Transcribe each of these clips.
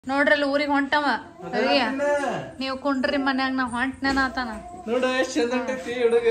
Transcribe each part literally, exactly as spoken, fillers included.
ನೋಡ್ರಲ್ಲ ಊರಿಗೆ ಹೊಂಟವ ನೀವು ಕುಂಡ್ರಿ ಮನ್ಯಾಗ ನಾ ಹೊಂಟ್ನೇನ ಆತಾನ ನೋಡ ಎಷ್ಟ್ ಚಂದ ಹೊಂಟೈತಿ ಹುಡುಗ.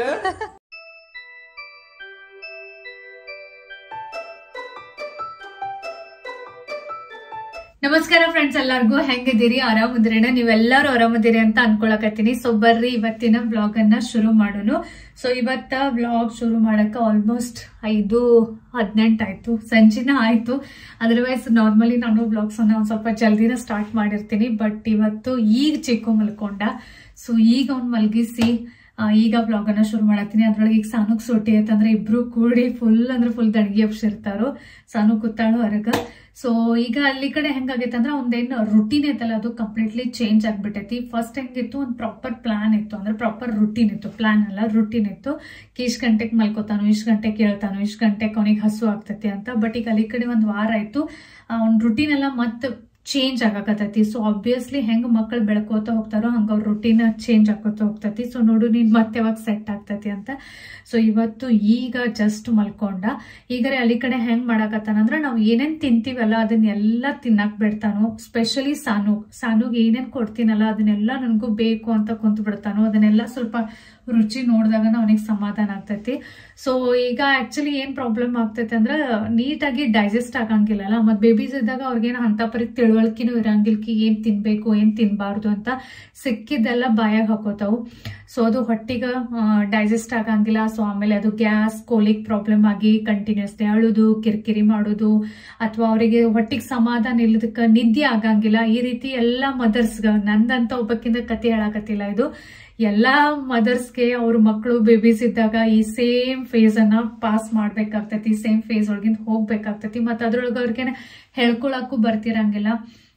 ನಮಸ್ಕಾರ ಫ್ರೆಂಡ್ಸ್, ಎಲ್ಲರಿಗೂ ಹೆಂಗಿದ್ದೀರಿ? ಆರಾಮದಿರೇನ? ನೀವೆಲ್ಲರೂ ಆರಾಮದಿರಿ ಅಂತ ಅನ್ಕೊಳಕತ್ತೀನಿ. ಸೊ ಬರ್ರಿ ಇವತ್ತಿನ ಬ್ಲಾಗ್ ಅನ್ನ ಶುರು ಮಾಡೋನು. ಸೊ ಇವತ್ತ ಬ್ಲಾಗ್ ಶುರು ಮಾಡಕ ಆಲ್ಮೋಸ್ಟ್ ಐದು ಹದಿನೆಂಟು ಆಯ್ತು, ಸಂಜಿನ ಆಯ್ತು. ಅದರ್ವೈಸ್ ನಾರ್ಮಲಿ ನಾನು ಬ್ಲಾಗ್ಸ್ ಅನ್ನ ಒಂದ್ ಸ್ವಲ್ಪ ಜಲ್ದಿನ ಸ್ಟಾರ್ಟ್ ಮಾಡಿರ್ತೀನಿ. ಬಟ್ ಇವತ್ತು ಈಗ ಚಿಕ್ಕು ಮಲ್ಕೊಂಡ. ಸೊ ಈಗ ಅವ್ನ್ ಮಲ್ಗಿಸಿ ಈಗ ಬ್ಲಾಗ್ ಅನ್ನ ಶುರು ಮಾಡತ್ತೀನಿ. ಅದ್ರೊಳಗೆ ಈಗ ಸಾನುಗ್ ಸೂಟಿ ಐತಂದ್ರೆ ಇಬ್ರು ಕೂಡಿ ಫುಲ್ ಅಂದ್ರೆ ಫುಲ್ ದಡ್ಗಿ ಎಬ್ಸಿರ್ತಾರೋ. ಸಾನು ಕೂತಾಳು ಹೊರಗ. ಸೊ ಈಗ ಅಲ್ಲಿ ಕಡೆ ಹೆಂಗಾಗೈತೆ ಅಂದ್ರೆ ಒಂದೇನು ರುಟೀನ್ ಐತಲ್ಲ, ಅದು ಕಂಪ್ಲೀಟ್ಲಿ ಚೇಂಜ್ ಆಗ್ಬಿಟ್ಟೈತಿ. ಫಸ್ಟ್ ಹೆಂಗಿತ್ತು, ಒಂದು ಪ್ರಾಪರ್ ಪ್ಲಾನ್ ಇತ್ತು, ಅಂದ್ರೆ ಪ್ರಾಪರ್ ರುಟೀನ್ ಇತ್ತು. ಪ್ಲಾನ್ ಅಲ್ಲ, ರುಟೀನ್ ಇತ್ತು. ಇಷ್ಟು ಗಂಟೆಗೆ ಮಲ್ಕೋತಾನು, ಇಷ್ಟು ಗಂಟೆಗೆ ಕೇಳ್ತಾನು, ಇಷ್ಟು ಗಂಟೆಗೆ ಅವನಿಗೆ ಹಸು ಆಗ್ತೈತಿ ಅಂತ. ಬಟ್ ಈಗ ಅಲ್ಲಿ ಕಡೆ ಒಂದ್ ವಾರ ಆಯ್ತು, ಅವ್ನ ರುಟೀನ್ ಎಲ್ಲ ಮತ್ತೆ ಚೇಂಜ್ ಆಗಾಕತ್ತೈತಿ. ಸೊ ಆಬ್ವಿಯಸ್ಲಿ ಹೆಂಗ್ ಮಕ್ಕಳು ಬೆಳ್ಕೋತ ಹೋಗ್ತಾರೋ ಹಂಗ ಅವ್ರ ರುಟೀನ್ ಚೇಂಜ್ ಆಕೋತ ಹೋಗ್ತೈತಿ. ಸೊ ನೋಡು ನೀನ್ ಮತ್ತೆ ಯಾವಾಗ ಸೆಟ್ ಆಗ್ತೈತಿ ಅಂತ. ಸೊ ಇವತ್ತು ಈಗ ಜಸ್ಟ್ ಮಲ್ಕೊಂಡ. ಈಗರೆ ಅಲ್ಲಿ ಕಡೆ ಹೆಂಗ್ ಮಾಡಾಕತ್ತಾನಂದ್ರ ನಾವ್ ಏನೇನ್ ತಿಂತೀವಲ್ಲ ಅದನ್ನೆಲ್ಲ ತಿನ್ನಕ್ ಬಿಡ್ತಾನು. ಸ್ಪೆಷಲಿ ಸಾನು ಸಾನುಗ್ ಏನೇನ್ ಕೊಡ್ತೀನಲ್ಲ ಅದನ್ನೆಲ್ಲ ನನ್ಗೂ ಬೇಕು ಅಂತ ಕುಂತ್ ಬಿಡ್ತಾನು. ಅದನ್ನೆಲ್ಲ ಸ್ವಲ್ಪ ರುಚಿ ನೋಡಿದಾಗ ಅವನಿಗೆ ಸಮಾಧಾನ ಆಗ್ತೈತಿ. ಸೊ ಈಗ ಆಕ್ಚುಲಿ ಏನ್ ಪ್ರಾಬ್ಲಮ್ ಆಗ್ತೈತಿ ಅಂದ್ರ ನೀಟಾಗಿ ಡೈಜೆಸ್ಟ್ ಆಗಂಗಿಲ್ಲಲ್ಲ. ಮತ್ ಬೇಬೀಸ್ ಇದ್ದಾಗ ಅವ್ರಿಗೇನ ಅಂತ ಪರಿ ತಿಳುವಳಿಕೆನೂ ಇರಂಗಿಲ್ಕಿ ಏನ್ ತಿನ್ಬೇಕು ಏನ್ ತಿನ್ಬಾರ್ದು ಅಂತ. ಸಿಕ್ಕಿದ್ದೆಲ್ಲ ಬಾಯಾಗ ಹಾಕೋತಾವು. ಸೊ ಅದು ಹೊಟ್ಟಿಗೆ ಡೈಜೆಸ್ಟ್ ಆಗಂಗಿಲ್ಲ. ಸೊ ಆಮೇಲೆ ಅದು ಗ್ಯಾಸ್ ಕೋಲಿಕ್ ಪ್ರಾಬ್ಲಮ್ ಆಗಿ ಕಂಟಿನ್ಯೂಸ್ಲಿ ಅಳುದು, ಕಿರಿಕಿರಿ ಮಾಡುದು, ಅಥವಾ ಅವರಿಗೆ ಹೊಟ್ಟಿಗೆ ಸಮಾಧಾನ ಇಲ್ಲದಕ್ಕ ನಿದ್ದೆ ಆಗಂಗಿಲ್ಲ. ಈ ರೀತಿ ಎಲ್ಲಾ ಮದರ್ಸ್ಗ, ನಂದಂತ ಒಬ್ಬಕ್ಕಿಂತ ಕತೆ ಹೇಳಾಕತ್ತಿಲ್ಲ, ಇದು ಎಲ್ಲಾ ಮದರ್ಸ್ಗೆ ಅವ್ರ ಮಕ್ಕಳು ಬೇಬೀಸ್ ಇದ್ದಾಗ ಈ ಸೇಮ್ ಫೇಸ್ ಅನ್ನ ಪಾಸ್ ಮಾಡ್ಬೇಕಾಗ್ತೈತಿ, ಸೇಮ್ ಫೇಸ್ ಒಳಗಿಂದ ಹೋಗ್ಬೇಕಾಗ್ತೈತಿ. ಮತ್ತ ಅದ್ರೊಳಗ ಅವ್ರಿಗೆ ಹೇಳ್ಕೊಳಕ್ಕೂ ಬರ್ತಿರಂಗಿಲ್ಲ.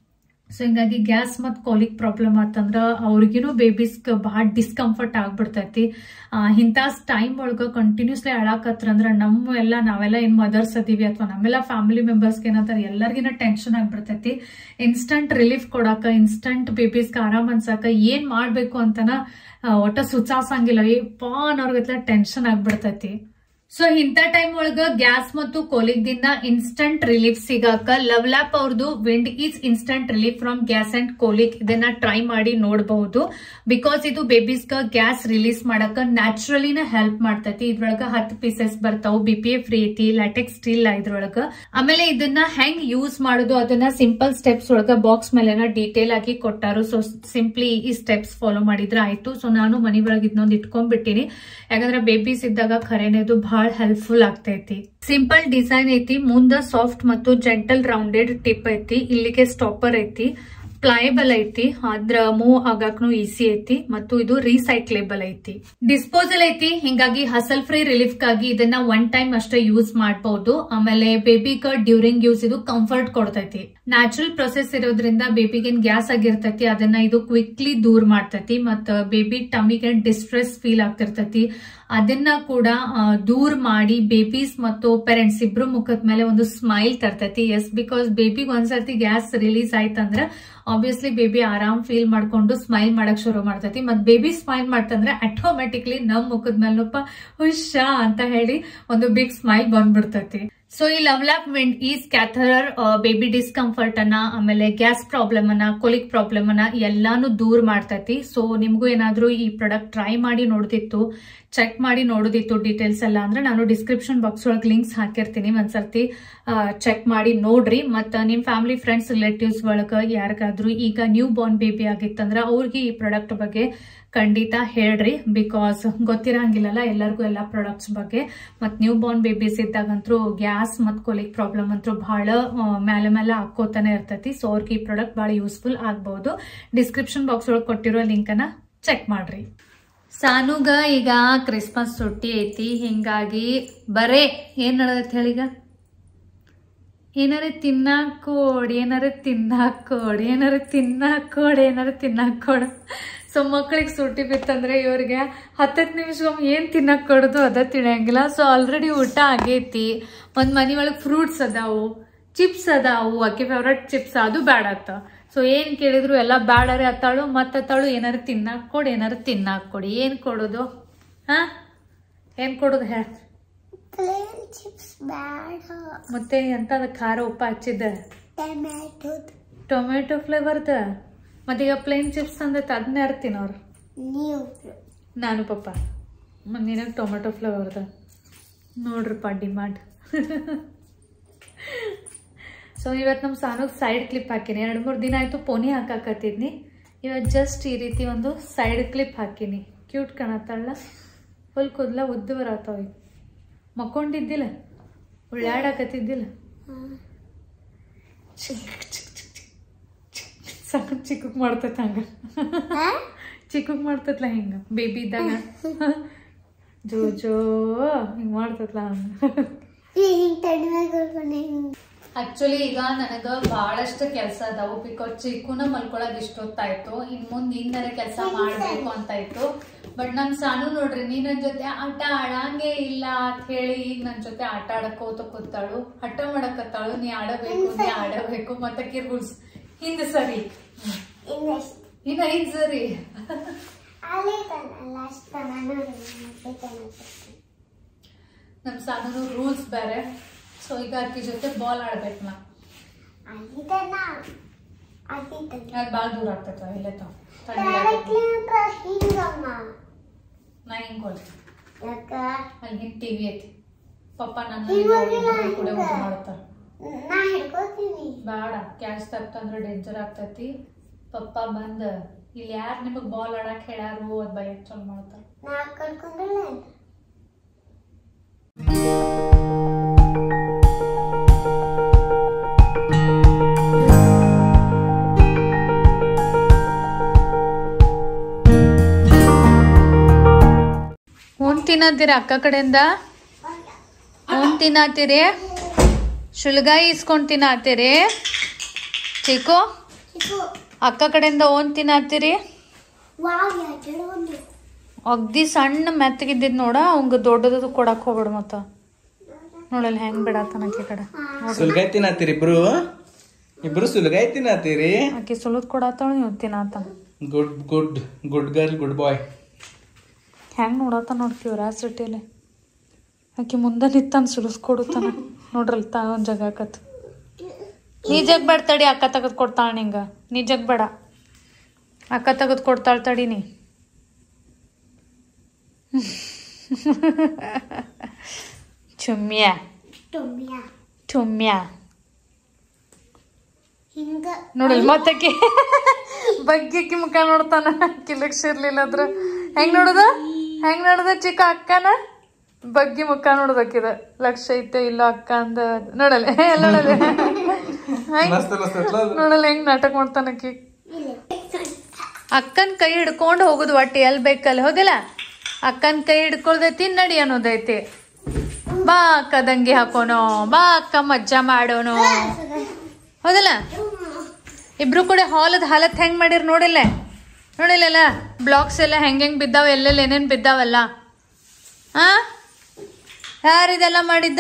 ಸೊ ಹಿಂಗಾಗಿ ಗ್ಯಾಸ್ ಮತ್ ಕೋಲಿಕ್ ಪ್ರಾಬ್ಲಮ್ ಆತಂದ್ರ ಅವ್ರಿಗಿನೂ ಬೇಬೀಸ್ ಬಹಳ ಡಿಸ್ಕಂಫರ್ಟ್ ಆಗ್ಬಿಡ್ತೈತಿ. ಇಂಥ ಟೈಮ್ ಒಳಗ ಕಂಟಿನ್ಯೂಸ್ಲಿ ಅಳಾಕತ್ರಂದ್ರ ನಮ್ಮ ಎಲ್ಲ ನಾವೆಲ್ಲ ಏನ್ ಮದರ್ಸ್ ಅದೀವಿ ಅಥವಾ ನಮ್ಮೆಲ್ಲ ಫ್ಯಾಮಿಲಿ ಮೆಂಬರ್ಸ್ಗೆ ಏನಂತಾರೆ ಎಲ್ಲರಿಗಿನ ಟೆನ್ಷನ್ ಆಗ್ಬಿಡ್ತೈತಿ. ಇನ್ಸ್ಟಂಟ್ ರಿಲೀಫ್ ಕೊಡಾಕ, ಇನ್ಸ್ಟಂಟ್ ಬೇಬೀಸ್ಗೆ ಆರಾಮ್ ಅನ್ಸಾಕ ಏನ್ ಮಾಡ್ಬೇಕು ಅಂತನ ಒಟ್ಟ ಸುಚಾಸಂಗಿಲ್ಲ. ಏಪಾ ಅನ್ನೋರ್ಗತ್ಲ ಟೆನ್ಷನ್ ಆಗ್ಬಿಡ್ತೈತಿ. ಸೊ ಇಂಥ ಟೈಮ್ ಒಳಗ ಗ್ಯಾಸ್ ಮತ್ತು ಕೋಲಿಕ್ ದಿಂದ ಇನ್ಸ್ಟಂಟ್ ರಿಲೀಫ್ ಸಿಗಾಕ ಲವ್ಲ್ಯಾಪ್ ಅವ್ರದ್ದು wind ease instant relief from gas and colic ಇದನ್ನ ಟ್ರೈ ಮಾಡಿ ನೋಡಬಹುದು. ಬಿಕಾಸ್ ಇದು ಬೇಬೀಸ್ ಗ ಗ್ಯಾಸ್ ರಿಲೀಸ್ ಮಾಡಕ ನ್ಯಾಚುರಲಿನ ಹೆಲ್ಪ್ ಮಾಡ್ತೈತಿ. ಇದ್ರೊಳಗ ಹತ್ತು ಪೀಸಸ್ ಬರ್ತಾವ, ಬಿ ಪಿ ಎ ಫ್ರೀ ಐತಿ, ಲ್ಯಾಟೆಕ್ಸ್ ಸ್ಟಿಲ್ ಇದ್ರೊಳಗ. ಆಮೇಲೆ ಇದನ್ನ ಹೆಂಗ್ ಯೂಸ್ ಮಾಡೋದು ಅದನ್ನ ಸಿಂಪಲ್ ಸ್ಟೆಪ್ಸ್ ಒಳಗ ಬಾಕ್ಸ್ ಮೇಲೆ ಡೀಟೇಲ್ ಆಗಿ ಕೊಟ್ಟಾರು. ಸೊ ಸಿಂಪ್ಲಿ ಈ ಸ್ಟೆಪ್ಸ್ ಫಾಲೋ ಮಾಡಿದ್ರೆ ಆಯ್ತು. ಸೊ ನಾನು ಮನಿ ಒಳಗೆ ಇದನ್ನೊಂದು ಇಟ್ಕೊಂಡ್ಬಿಟ್ಟಿನಿ, ಯಾಕಂದ್ರೆ ಬೇಬೀಸ್ ಇದ್ದಾಗ ಖರೇನೆದು ಬಹಳ ಹೆಲ್ಪ್ಫುಲ್ ಆಗ್ತೈತಿ. ಸಿಂಪಲ್ ಡಿಸೈನ್ ಐತಿ, ಮುಂದ ಸಾಫ್ಟ್ ಮತ್ತು ಜೆಂಟಲ್ ರೌಂಡೆಡ್ ಟಿಪ್ ಐತಿ, ಇಲ್ಲಿಗೆ ಸ್ಟಾಪರ್ ಐತಿ, ಪ್ಲೈಬಲ್ ಐತಿ, ಅದ್ರ ಮೂವ್ ಆಗಾಕ್ನು ಈಸಿ ಐತಿ, ಮತ್ತು ಇದು ರೀಸೈಕ್ಲೇಬಲ್ ಐತಿ. ಡಿಸ್ಪೋಸಲ್ ಐತಿ, ಹಿಂಗಾಗಿ ಹಸಲ್ ಫ್ರೀ ರಿಲೀಫ್ ಗಾಗಿ ಇದನ್ನ ಒನ್ ಟೈಮ್ ಅಷ್ಟೇ ಯೂಸ್ ಮಾಡಬಹುದು. ಆಮೇಲೆ ಬೇಬಿಗ ಡ್ಯೂರಿಂಗ್ ಯೂಸ್ ಇದು ಕಂಫರ್ಟ್ ಕೊಡ್ತೈತಿ. ನ್ಯಾಚುರಲ್ ಪ್ರೊಸೆಸ್ ಇರೋದ್ರಿಂದ ಬೇಬಿಗೇನ್ ಗ್ಯಾಸ್ ಆಗಿರ್ತೈತಿ ಅದನ್ನ ಇದು ಕ್ವಿಕ್ಲಿ ದೂರ್ ಮಾಡ್ತೈತಿ. ಮತ್ತ ಬೇಬಿ ಟಮಿಗೆ ಡಿಸ್ಟ್ರೆಸ್ ಫೀಲ್ ಆಗ್ತಿರ್ತೈತಿ, ಅದನ್ನ ಕೂಡ ದೂರ್ ಮಾಡಿ ಬೇಬೀಸ್ ಮತ್ತು ಪೇರೆಂಟ್ಸ್ ಇಬ್ರು ಮುಖದ ಮೇಲೆ ಒಂದು ಸ್ಮೈಲ್ ತರ್ತೈತಿ. ಎಸ್, ಬಿಕಾಸ್ ಬೇಬಿಗೆ ಒಂದ್ಸರ್ತಿ ಗ್ಯಾಸ್ ರಿಲೀಸ್ ಆಯ್ತಂದ್ರ ಆಬ್ವಿಯಸ್ಲಿ ಬೇಬಿ ಆರಾಮ್ ಫೀಲ್ ಮಾಡ್ಕೊಂಡು ಸ್ಮೈಲ್ ಮಾಡಕ್ ಶುರು ಮಾಡ್ತೈತಿ. ಮತ್ ಬೇಬಿ ಸ್ಮೈಲ್ ಮಾಡ್ತಂದ್ರೆ ಆಟೋಮೆಟಿಕ್ಲಿ ನಮ್ ಮುಖದ ಮೇಲಪ್ಪ ಹುಷಾ ಅಂತ ಹೇಳಿ ಒಂದು ಬಿಗ್ ಸ್ಮೈಲ್ ಬಂದ್ಬಿಡ್ತೈತಿ. ಸೊ ಈ LuvLap wind ease catheter baby discomfort ಅನ್ನ, ಆಮೇಲೆ ಗ್ಯಾಸ್ ಪ್ರಾಬ್ಲಮ್ ಅನ್ನ, ಕೊಲಿಕ್ ಪ್ರಾಬ್ಲಮ್ ಅನ್ನ ಎಲ್ಲಾನು ದೂರ್ ಮಾಡ್ತೈತಿ. ಸೊ ನಿಮ್ಗೂ ಏನಾದ್ರೂ ಈ ಪ್ರಾಡಕ್ಟ್ ಟ್ರೈ ಮಾಡಿ ನೋಡ್ತಿತ್ತು, ಚೆಕ್ ಮಾಡಿ ನೋಡೋದಿತ್ತು ಡೀಟೇಲ್ಸ್ ಎಲ್ಲ ಅಂದ್ರೆ ನಾನು ಡಿಸ್ಕ್ರಿಪ್ಷನ್ ಬಾಕ್ಸ್ ಒಳಗೆ ಲಿಂಕ್ಸ್ ಹಾಕಿರ್ತೀನಿ, ಒಂದ್ಸರ್ತಿ ಚೆಕ್ ಮಾಡಿ ನೋಡ್ರಿ. ಮತ್ತ ನಿಮ್ ಫ್ಯಾಮಿಲಿ ಫ್ರೆಂಡ್ಸ್ ರಿಲೇಟಿವ್ಸ್ ಒಳಗ ಯಾರಿಗಾದ್ರೂ ಈಗ ನ್ಯೂ ಬಾರ್ನ್ ಬೇಬಿ ಆಗಿತ್ತಂದ್ರ ಅವ್ರಿಗೆ ಈ ಪ್ರಾಡಕ್ಟ್ ಬಗ್ಗೆ ಖಂಡಿತ ಹೇಳ್ರಿ. ಬಿಕಾಸ್ ಗೊತ್ತಿರಂಗಿಲ್ಲಲ್ಲ ಎಲ್ಲರಿಗೂ ಎಲ್ಲಾ ಪ್ರಾಡಕ್ಟ್ಸ್ ಬಗ್ಗೆ. ಮತ್ ನ್ಯೂ ಬಾರ್ನ್ ಬೇಬೀಸ್ ಇದ್ದಾಗಂತೂ ಗ್ಯಾಸ್ ಮತ್ ಕೊಲಿಕ್ ಪ್ರಾಬ್ಲಮ್ ಅಂತೂ ಬಹಳ ಮೇಲೆ ಮೇಲೆ ಹಾಕೋತಾನೆ ಇರ್ತೈತಿ. ಸೊ ಅವ್ರಿಗೆ ಈ ಪ್ರಾಡಕ್ಟ್ ಬಹಳ ಯೂಸ್ಫುಲ್ ಆಗಬಹುದು. ಡಿಸ್ಕ್ರಿಪ್ಷನ್ ಬಾಕ್ಸ್ ಒಳಗೆ ಕೊಟ್ಟಿರೋ ಲಿಂಕ್ ಅನ್ನ ಚೆಕ್ ಮಾಡ್ರಿ. ಸಾನುಗ ಈಗ ಕ್ರಿಸ್ಮಸ್ ಸುಟ್ಟಿ ಐತಿ, ಹಿಂಗಾಗಿ ಬರೇ ಏನ್ ನಡೆದೈತಿ ಹೇಳೀಗ, ಏನಾರ ತಿನ್ನಾಕ್ ಕೊಡ್, ಏನಾರ ತಿನ್ನಾಕ್ ಕೊಡ್, ಏನಾರ ತಿನ್ನಾಕ್ ಕೊಡ್, ಏನಾರ ತಿನ್ನಾಕ್ ಕೊಡ್. ಸೊ ಮಕ್ಳಿಗೆ ಸುಟ್ಟಿ ಬಿತ್ತಂದ್ರೆ ಇವ್ರಿಗೆ ಹತ್ತತ್ತು ನಿಮಿಷಕ್ಕೊಮ್ಮೆ ಏನ್ ತಿನ್ನಕ್ ಕೊಡೋದು ಅದ ತಿಳಿಯಂಗಿಲ್ಲ. ಸೊ ಆಲ್ರೆಡಿ ಊಟ ಆಗೈತಿ, ಒಂದ್ ಮನಿ ಒಳಗ್ ಫ್ರೂಟ್ಸ್ ಅದಾವು, ಚಿಪ್ಸ್ ಅದಾವು, ಅಕ್ಕಿ ಫೇವ್ರೇಟ್ ಚಿಪ್ಸ್, ಅದು ಬ್ಯಾಡ ಆತ. ಸೊ ಏನ್ ಕೇಳಿದ್ರು ಎಲ್ಲ ಬ್ಯಾಡರೆ ಅತ್ತಾಳು. ಮತ್ತತ್ತಾಳು ಏನಾರು ತಿನ್ನಾಕ್ ಕೊಡಿ, ಏನಾರು ತಿನ್ನಾಕ್ ಕೊಡಿ. ಏನ್ ಕೊಡೋದು? ಹಾ ಏನ್ ಕೊಡೋದು ಹೇಳ. ಮತ್ತೆ ಎಂತ ಖಾರ ಉಪ್ಪ ಹಚ್ಚಿದ್ದ ಟೊಮೆಟೊ ಫ್ಲೇವರ್ದ ಮತ್ತೀಗ ಪ್ಲೇನ್ ಚಿಪ್ಸ್ ಅಂದೈತೆ ಅದನ್ನ ಯಾರು ತಿನ್ನೋರು? ನಾನು ಪಪ್ಪ. ಮತ್ತು ನಿನಗೆ ಟೊಮೆಟೊ ಫ್ಲೇವರ್ದ ನೋಡ್ರಿಪ್ಪ ಡಿಮಾಂಡ್. ಸೊ ಇವತ್ತು ನಮ್ಮ ಸಾನುಗೆ ಸೈಡ್ ಕ್ಲಿಪ್ ಹಾಕೀನಿ. ಎರಡು ಮೂರು ದಿನ ಆಯಿತು ಪೋನಿ ಹಾಕಾಕತ್ತಿದ್ನಿ. ಇವತ್ತು ಜಸ್ಟ್ ಈ ರೀತಿ ಒಂದು ಸೈಡ್ ಕ್ಲಿಪ್ ಹಾಕೀನಿ. ಕ್ಯೂಟ್ ಕಾಣತ್ತಲ್ಲ, ಫುಲ್ ಕೂದಲ ಉದ್ದು ಬರತ್ತವ. ಮಕ್ಕೊಂಡಿದ್ದಿಲ್ಲ, ಉಳ್ಳಾಡಕತ್ತಿದ್ದಿಲ್ಲ, ಸಣ್ಣ ಚಿಕ್ಕಕ್ ಮಾಡ್ತೈತೆ ಹಂಗ ಚಿಕ್ಕಕ್ ಮಾಡ್ತತ್ಲ ಹಿಂಗ ಬೇಬಿ ಇದ್ದಾಗ ಜೋ ಜೋ ಹಿಂಗ್ ಮಾಡ್ತತ್ಲ ಹಂಗ. ಆಕ್ಚುಲಿ ಈಗ ನನಗ ಬಹಳಷ್ಟು ಕೆಲಸ ಅದಾವು. ಬಿಕಾಸ್ ಚಿಕ್ಕುನ ಮಲ್ಕೊಳಕ್ ಇಷ್ಟೊತ್ತಾಯ್ತು. ಇನ್ ಮುಂದ್ ಇನ್ನರ ಕೆಲಸ ಮಾಡ್ಬೇಕು ಅಂತ ಇತ್ತು. ಬಟ್ ನನ್ ಸಾನು ನೋಡ್ರಿ, ನೀ ನನ್ ಜೊತೆ ಆಟ ಆಡಂಗೆ ಇಲ್ಲ ಅಂತ ಹೇಳಿ ಈಗ ನನ್ ಜೊತೆ ಆಟ ಆಡಕೋತ ಕೂತಾಳು, ಹಠ ಮಾಡಕತ್ತಾಳು. ನೀ ಆಡಬೇಕು ನೀ ಆಡಬೇಕು ಮತ್ತಕ್ಕೆ ರೂಲ್ಸ್ ಹಿಂದ್ ಸರಿ ಇನ್ನ ಹಿಂದ್ ಸರಿ. ನಮ್ ಸಾನು ರೂಲ್ಸ್ ಬೇರೆ. ಸೊ ಈಗ ಅಕ್ಕಿ ಜೊತೆ ಬಾಲ್ ಆಡ್ಬೇಕು. ನಾ ಬಾಳ ದೂರ ಆಗ್ತೈತ ಇಲ್ಲೇ ತಾವ್ ನಾ ಹಿಂಗ್ ಕೊಡ್ತೀನಿ. ಅಲ್ಲಿ ಹಿಂಗ್ ಟಿವಿ ಐತಿ. ಪಪ್ಪ ನನ್ನ ಕೂಡ ಊಟ ಮಾಡ್ತಾರ. ಬೇಡ, ಕ್ಯಾಚ್ ತಪ್ಪಂದ್ರೆ ಡೇಂಜರ್ ಆಗ್ತೈತಿ. ಪಪ್ಪ ಬಂದ್ ಇಲ್ಲಿ ಯಾರು ನಿಮಗ್ ಬಾಲ್ ಆಡಕ್ ಹೇಳ್ಯಾರು ಅದ್ ಬಯಕ್ ಚಲ್ ಮಾಡ್ತಾರ. ಓನ್ ತಿನ್ನತ್ತೀರಿ ಅಕ್ಕ ಕಡೆಯಿಂದ? ಓನ್ ತಿನ್ನತ್ತೀರಿ? ಶುಲ್ಗಾಯಿ ಇಸ್ಕೊಂಡ್ ತಿನ್ನತ್ತೀರಿ? ಚಿಕ್ಕು ಅಕ್ಕ ಕಡೆಯಿಂದ ಓನ್ ತಿನ್ನತ್ತೀರಿ? ಅಗ್ದಿ ಸಣ್ಣ ಮೆತ್ತಗಿದ್ದಿದ್ ನೋಡ, ಅವಂಗ ದೊಡ್ಡದು ಕೊಡಕ್ ಹೋಗ್ಬೇಡ. ಮತ್ತ ನೋಡಲ್ಲ ಹೆಂಗ್ ಬಿಡಾತನಕ್ಕೆ ಕಡೆ ಸುಲ್ಗಾಯಿ ತಿನ್ನತ್ತೀರಿ ಇಬ್ರು? ಇಬ್ರು ಸುಲ್ಗಾಯಿ ತಿನ್ನತ್ತೀರಿ? ಆಕಿ ಸುಲದ್ ಕೊಡತ್ತಾಳ, ನೀವು ತಿನ್ನತ್ತ. Good good good girl good boy. ಹೆಂಗ್ ನೋಡತ್ತ ನೋಡ್ ಕ್ಯೂರಿಯಾಸಿಟಿಲಿ. ಆಕಿ ಮುಂದೆ ನಿತ್ತಾನ ಸುಲಿಸ್ಕೊಡುತ್ತಾನ ನೋಡ್ರಲ್ ತಾ ಒಂದ್ ಜಾಗ ಹಾಕತ್. ನೀ ಜಗ್ ಬೇಡ ತಡಿ, ಅಕ್ಕ ತೆಗೆದು ಕೊಡ್ತಾಳ ನಿಂಗ. ನೀ ಜಗ್ ಬೇಡ, ಅಕ್ಕ ತೆಗೆದು ಕೊಡ್ತಾಳ ತಡಿ. ನೀ ಚುಮ್ಯ ಚುಮ್ಯ ನೋಡಲ್ ಮತ್ತಕ್ಕೆ ಬಗ್ಗಿಕ್ಕಿ ಮುಖ ನೋಡ್ತಾನ. ಕಿಲಕ್ಷ ಇರ್ಲಿಲ್ಲ ಅದ್ರ ಹೆಂಗ್ ನೋಡುದ ಹೆಂಗ್ ನೋಡುದ ಚಿಕ್ಕ ಅಕ್ಕನ ಬಗ್ಗಿ ಮುಖ ನೋಡ್ಬೇಕಿದ. ಲಕ್ಷ ಐತೆ ಇಲ್ಲ ಅಕ್ಕ ಅಂದ ನೋಡಲ್ಲ ನೋಡಲ್ಲ ನೋಡಲ್ಲ ಹೆಂಗ್ ನಾಟಕ ಮಾಡ್ತಾನಕ್ಕಿ. ಅಕ್ಕನ್ ಕೈ ಹಿಡ್ಕೊಂಡ್ ಹೋಗುದು ಒಟ್ಟಿ ಎಲ್ ಬೇಕಲ್ಲಿ, ಹೌದಿಲ್ಲ? ಅಕ್ಕನ್ ಕೈ ಹಿಡ್ಕೊಳ್ದೈತಿ ನಡಿ ಅನ್ನೋದೈತಿ. ಬಾ ಅಕ್ಕ ದಂಗೆ ಹಾಕೋನು, ಬಾ ಅಕ್ಕ ಮಜ್ಜಾ ಮಾಡೋನು, ಹೌದಲ್ಲ? ಇಬ್ರು ಕೂಡ ಹಾಲದ್ ಹಾಲತ್ ಹೆಂಗ್ ಮಾಡಿರ್ ನೋಡಿಲ್ಲ ನೋಡಿಲ್ಲ? ಬ್ಲಾಕ್ಸ್ ಎಲ್ಲ ಹೆಂಗ್ ಹೆಂಗ್ ಬಿದ್ದಾವ, ಎಲ್ಲೆಲ್ಲ ಏನೇನ್ ಬಿದ್ದಾವಲ್ಲ. ಆ ಯಾರಿದೆಲ್ಲ ಮಾಡಿದ್ದ?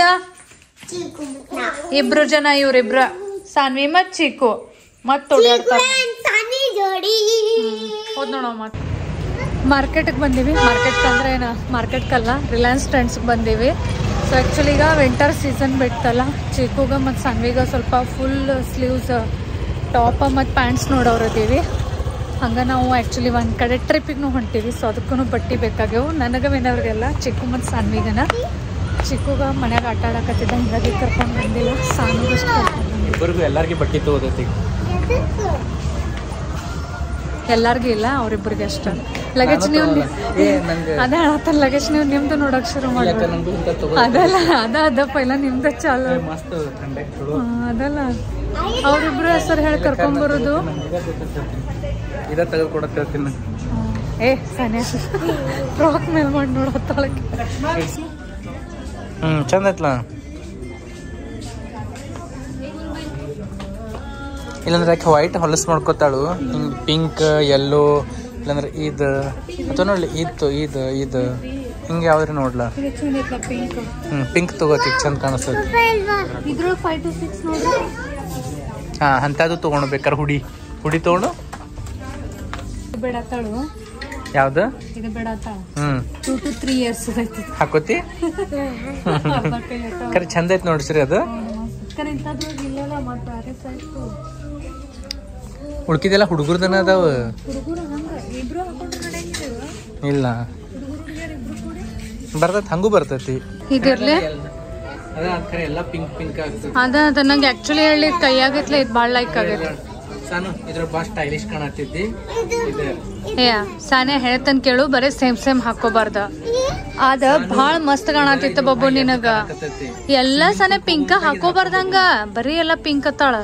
ಇಬ್ರು ಜನ, ಇವ್ರಿಬ್ರ ಸಾನ್ವಿ ಮತ್ ಚಿಕ್ಕು ಮತ್ ಓಡಾಡ್ತಾರ. ಹೋದ್ ನೋಡ ಮತ್ ಮಾರ್ಕೆಟ್ಗೆ ಬಂದೀವಿ. ಮಾರ್ಕೆಟ್ ಅಂದ್ರೆ ಏನ ಮಾರ್ಕೆಟ್ಗಲ್ಲ, ರಿಲಯನ್ಸ್ ಟ್ರೆಂಡ್ಸ್ಗೆ ಬಂದೀವಿ. ಸೊ ಆ್ಯಕ್ಚುಲಿ ಈಗ ವಿಂಟರ್ ಸೀಸನ್ ಬಿಡ್ತಲ್ಲ, ಚಿಕ್ಕುಗ ಮತ್ತು ಸನ್ವಿಗ ಸ್ವಲ್ಪ ಫುಲ್ ಸ್ಲೀವ್ಸ್ ಟಾಪ ಮತ್ತು ಪ್ಯಾಂಟ್ಸ್ ನೋಡೋರಿದ್ದೀವಿ. ಹಂಗೆ ನಾವು ಆ್ಯಕ್ಚುಲಿ ಒಂದು ಕಡೆ ಟ್ರಿಪ್ಪಿಗೂ ಹೊಂಟೀವಿ. ಸೊ ಅದಕ್ಕೂ ಬಟ್ಟೆ ಬೇಕಾಗ್ಯವು ನನಗೆ ವಿನವ್ರಿಗೆಲ್ಲ, ಚಿಕ್ಕು ಮತ್ತು ಸಾನ್ವಿಗನ. ಚಿಕ್ಕುಗ ಮನ್ಯಾಗ ಆಟ ಆಡಕತ್ತಿದ್ದ, ಹಿಂಗಾಗಿ ಕರ್ಕೊಂಡು ಬಂದಿಲ್ಲ. ಸಾನುಗಷ್ಟು ಕರ್ಕೊಂಡು ಬಂದಿಲ್ಲ. ಎಲ್ಲರಿಗೂ ಬಟ್ಟೆ ತಗೋದೈತಿ, ಎಲ್ಲಾರ್ಗು ಇಲ್ಲ, ಅವ್ರಿಬ್ರಿಗೆ ಅಷ್ಟ. ಲಗೇಜ್ ನೀವು ಅದ ಹೇಳತ್ತಲ್ಲ, ಲಗೇಜ್ ನೀವು ನಿಮ್ದು ನೋಡಕ್ ಶುರು ಮಾಡಿ. ಅದಲ್ಲ ಅದ ಅದಪ್ಪ ಇಲ್ಲ ನಿಮ್ದ ಚಾಲು ಅದಲ್ಲ. ಅವ್ರಿಬ್ರು ಹೆಸರು ಹೇಳಿ ಕರ್ಕೊಂಡ್ ಬರೋದು. ಏ ಸನ್ಯ ಫ್ರಾಕ್ ಮೇಲ್ ಮಾಡಿ ನೋಡತ್ತಾಳಕ್ಕೆ. ಹ್ಮ್ ಚಂದ ಐತ್ಲ. ಇಲ್ಲಾಂದ್ರೆ ಯಾಕೆ ವೈಟ್ ಹೊಲಸ್ ಮಾಡ್ಕೋತಾಳು, ಹಿಂಗ್ ಪಿಂಕ್ ಯೆಲ್ಲೋ ಇಲ್ಲಾಂದ್ರೆ ಇದ್ ಅಥವಾ ನೋಡ್ಲಿ ಇತ್ತು ಇದ್ ಇದ್ ಹಿಂಗೆ ಯಾವ್ದ್ರಿ ನೋಡ್ಲಾ. ಹ್ಮ್ ಪಿಂಕ್ ತಗೋತಿ ಚಂದ ಕಾಣಿಸ್ತದೆ. ಹಾ ಅಂತದು ತಗೊಂಡು ಬೇಕಾರೆ ಹುಡಿ ಹುಡಿ ತಗೊಂಡು ಬೇಡತ್ತಾಳು. ಯಾವ್ದು ಇದು ಬೇಡತ್ತಾಳ. Hmm two to three years ಹಾಕೋತಿ. ಕರೆ ಚಂದ ಐತ್ ನೋಡ್ಸ್ರಿ ಅದು. ಉಳ್ಕಿದೆಲ್ಲ ಹುಡುಗರ್ದನ ಅದಾವ. ಇಲ್ಲ ಬರ್ತೈತಿ, ಹಂಗೂ ಬರ್ತೈತಿ. ಇದಿರ್ಲಿ ಎಲ್ಲ ಪಿಂಕ್ ಪಿಂಕ್ ಆಗ್ತದೆ. ಅದ ಅದ ನಂಗೆ ಆಕ್ಚುಲಿ ಹೇಳಿ ಕೈಯಾಗೈತ್ಲೆ ಇದು ಭಾಳ ಲೈಕ್ ಆಗೈತೆ. ಸಾನು ಇದ್ರ ಭಾಳ ಸ್ಟೈಲಿಶ್ ಕಾಣತ್ತಿದ್ದಿ. ಏ ಸಾನೆ ಹೇಳ್ತನ್ ಕೇಳು, ಬರೀ ಸೇಮ್ ಸೇಮ್ ಹಾಕೋಬಾರ್ದ. ಅದ ಭಾಳ ಮಸ್ತ್ ಕಾಣತಿತ್ತ ಬಬ್ಬು ನಿನಗ. ಎಲ್ಲ ಸನೆ ಪಿಂಕ ಹಾಕೋಬಾರ್ದಂಗ, ಬರೀ ಎಲ್ಲ ಪಿಂಕ್ ಅತ್ತಾಳ.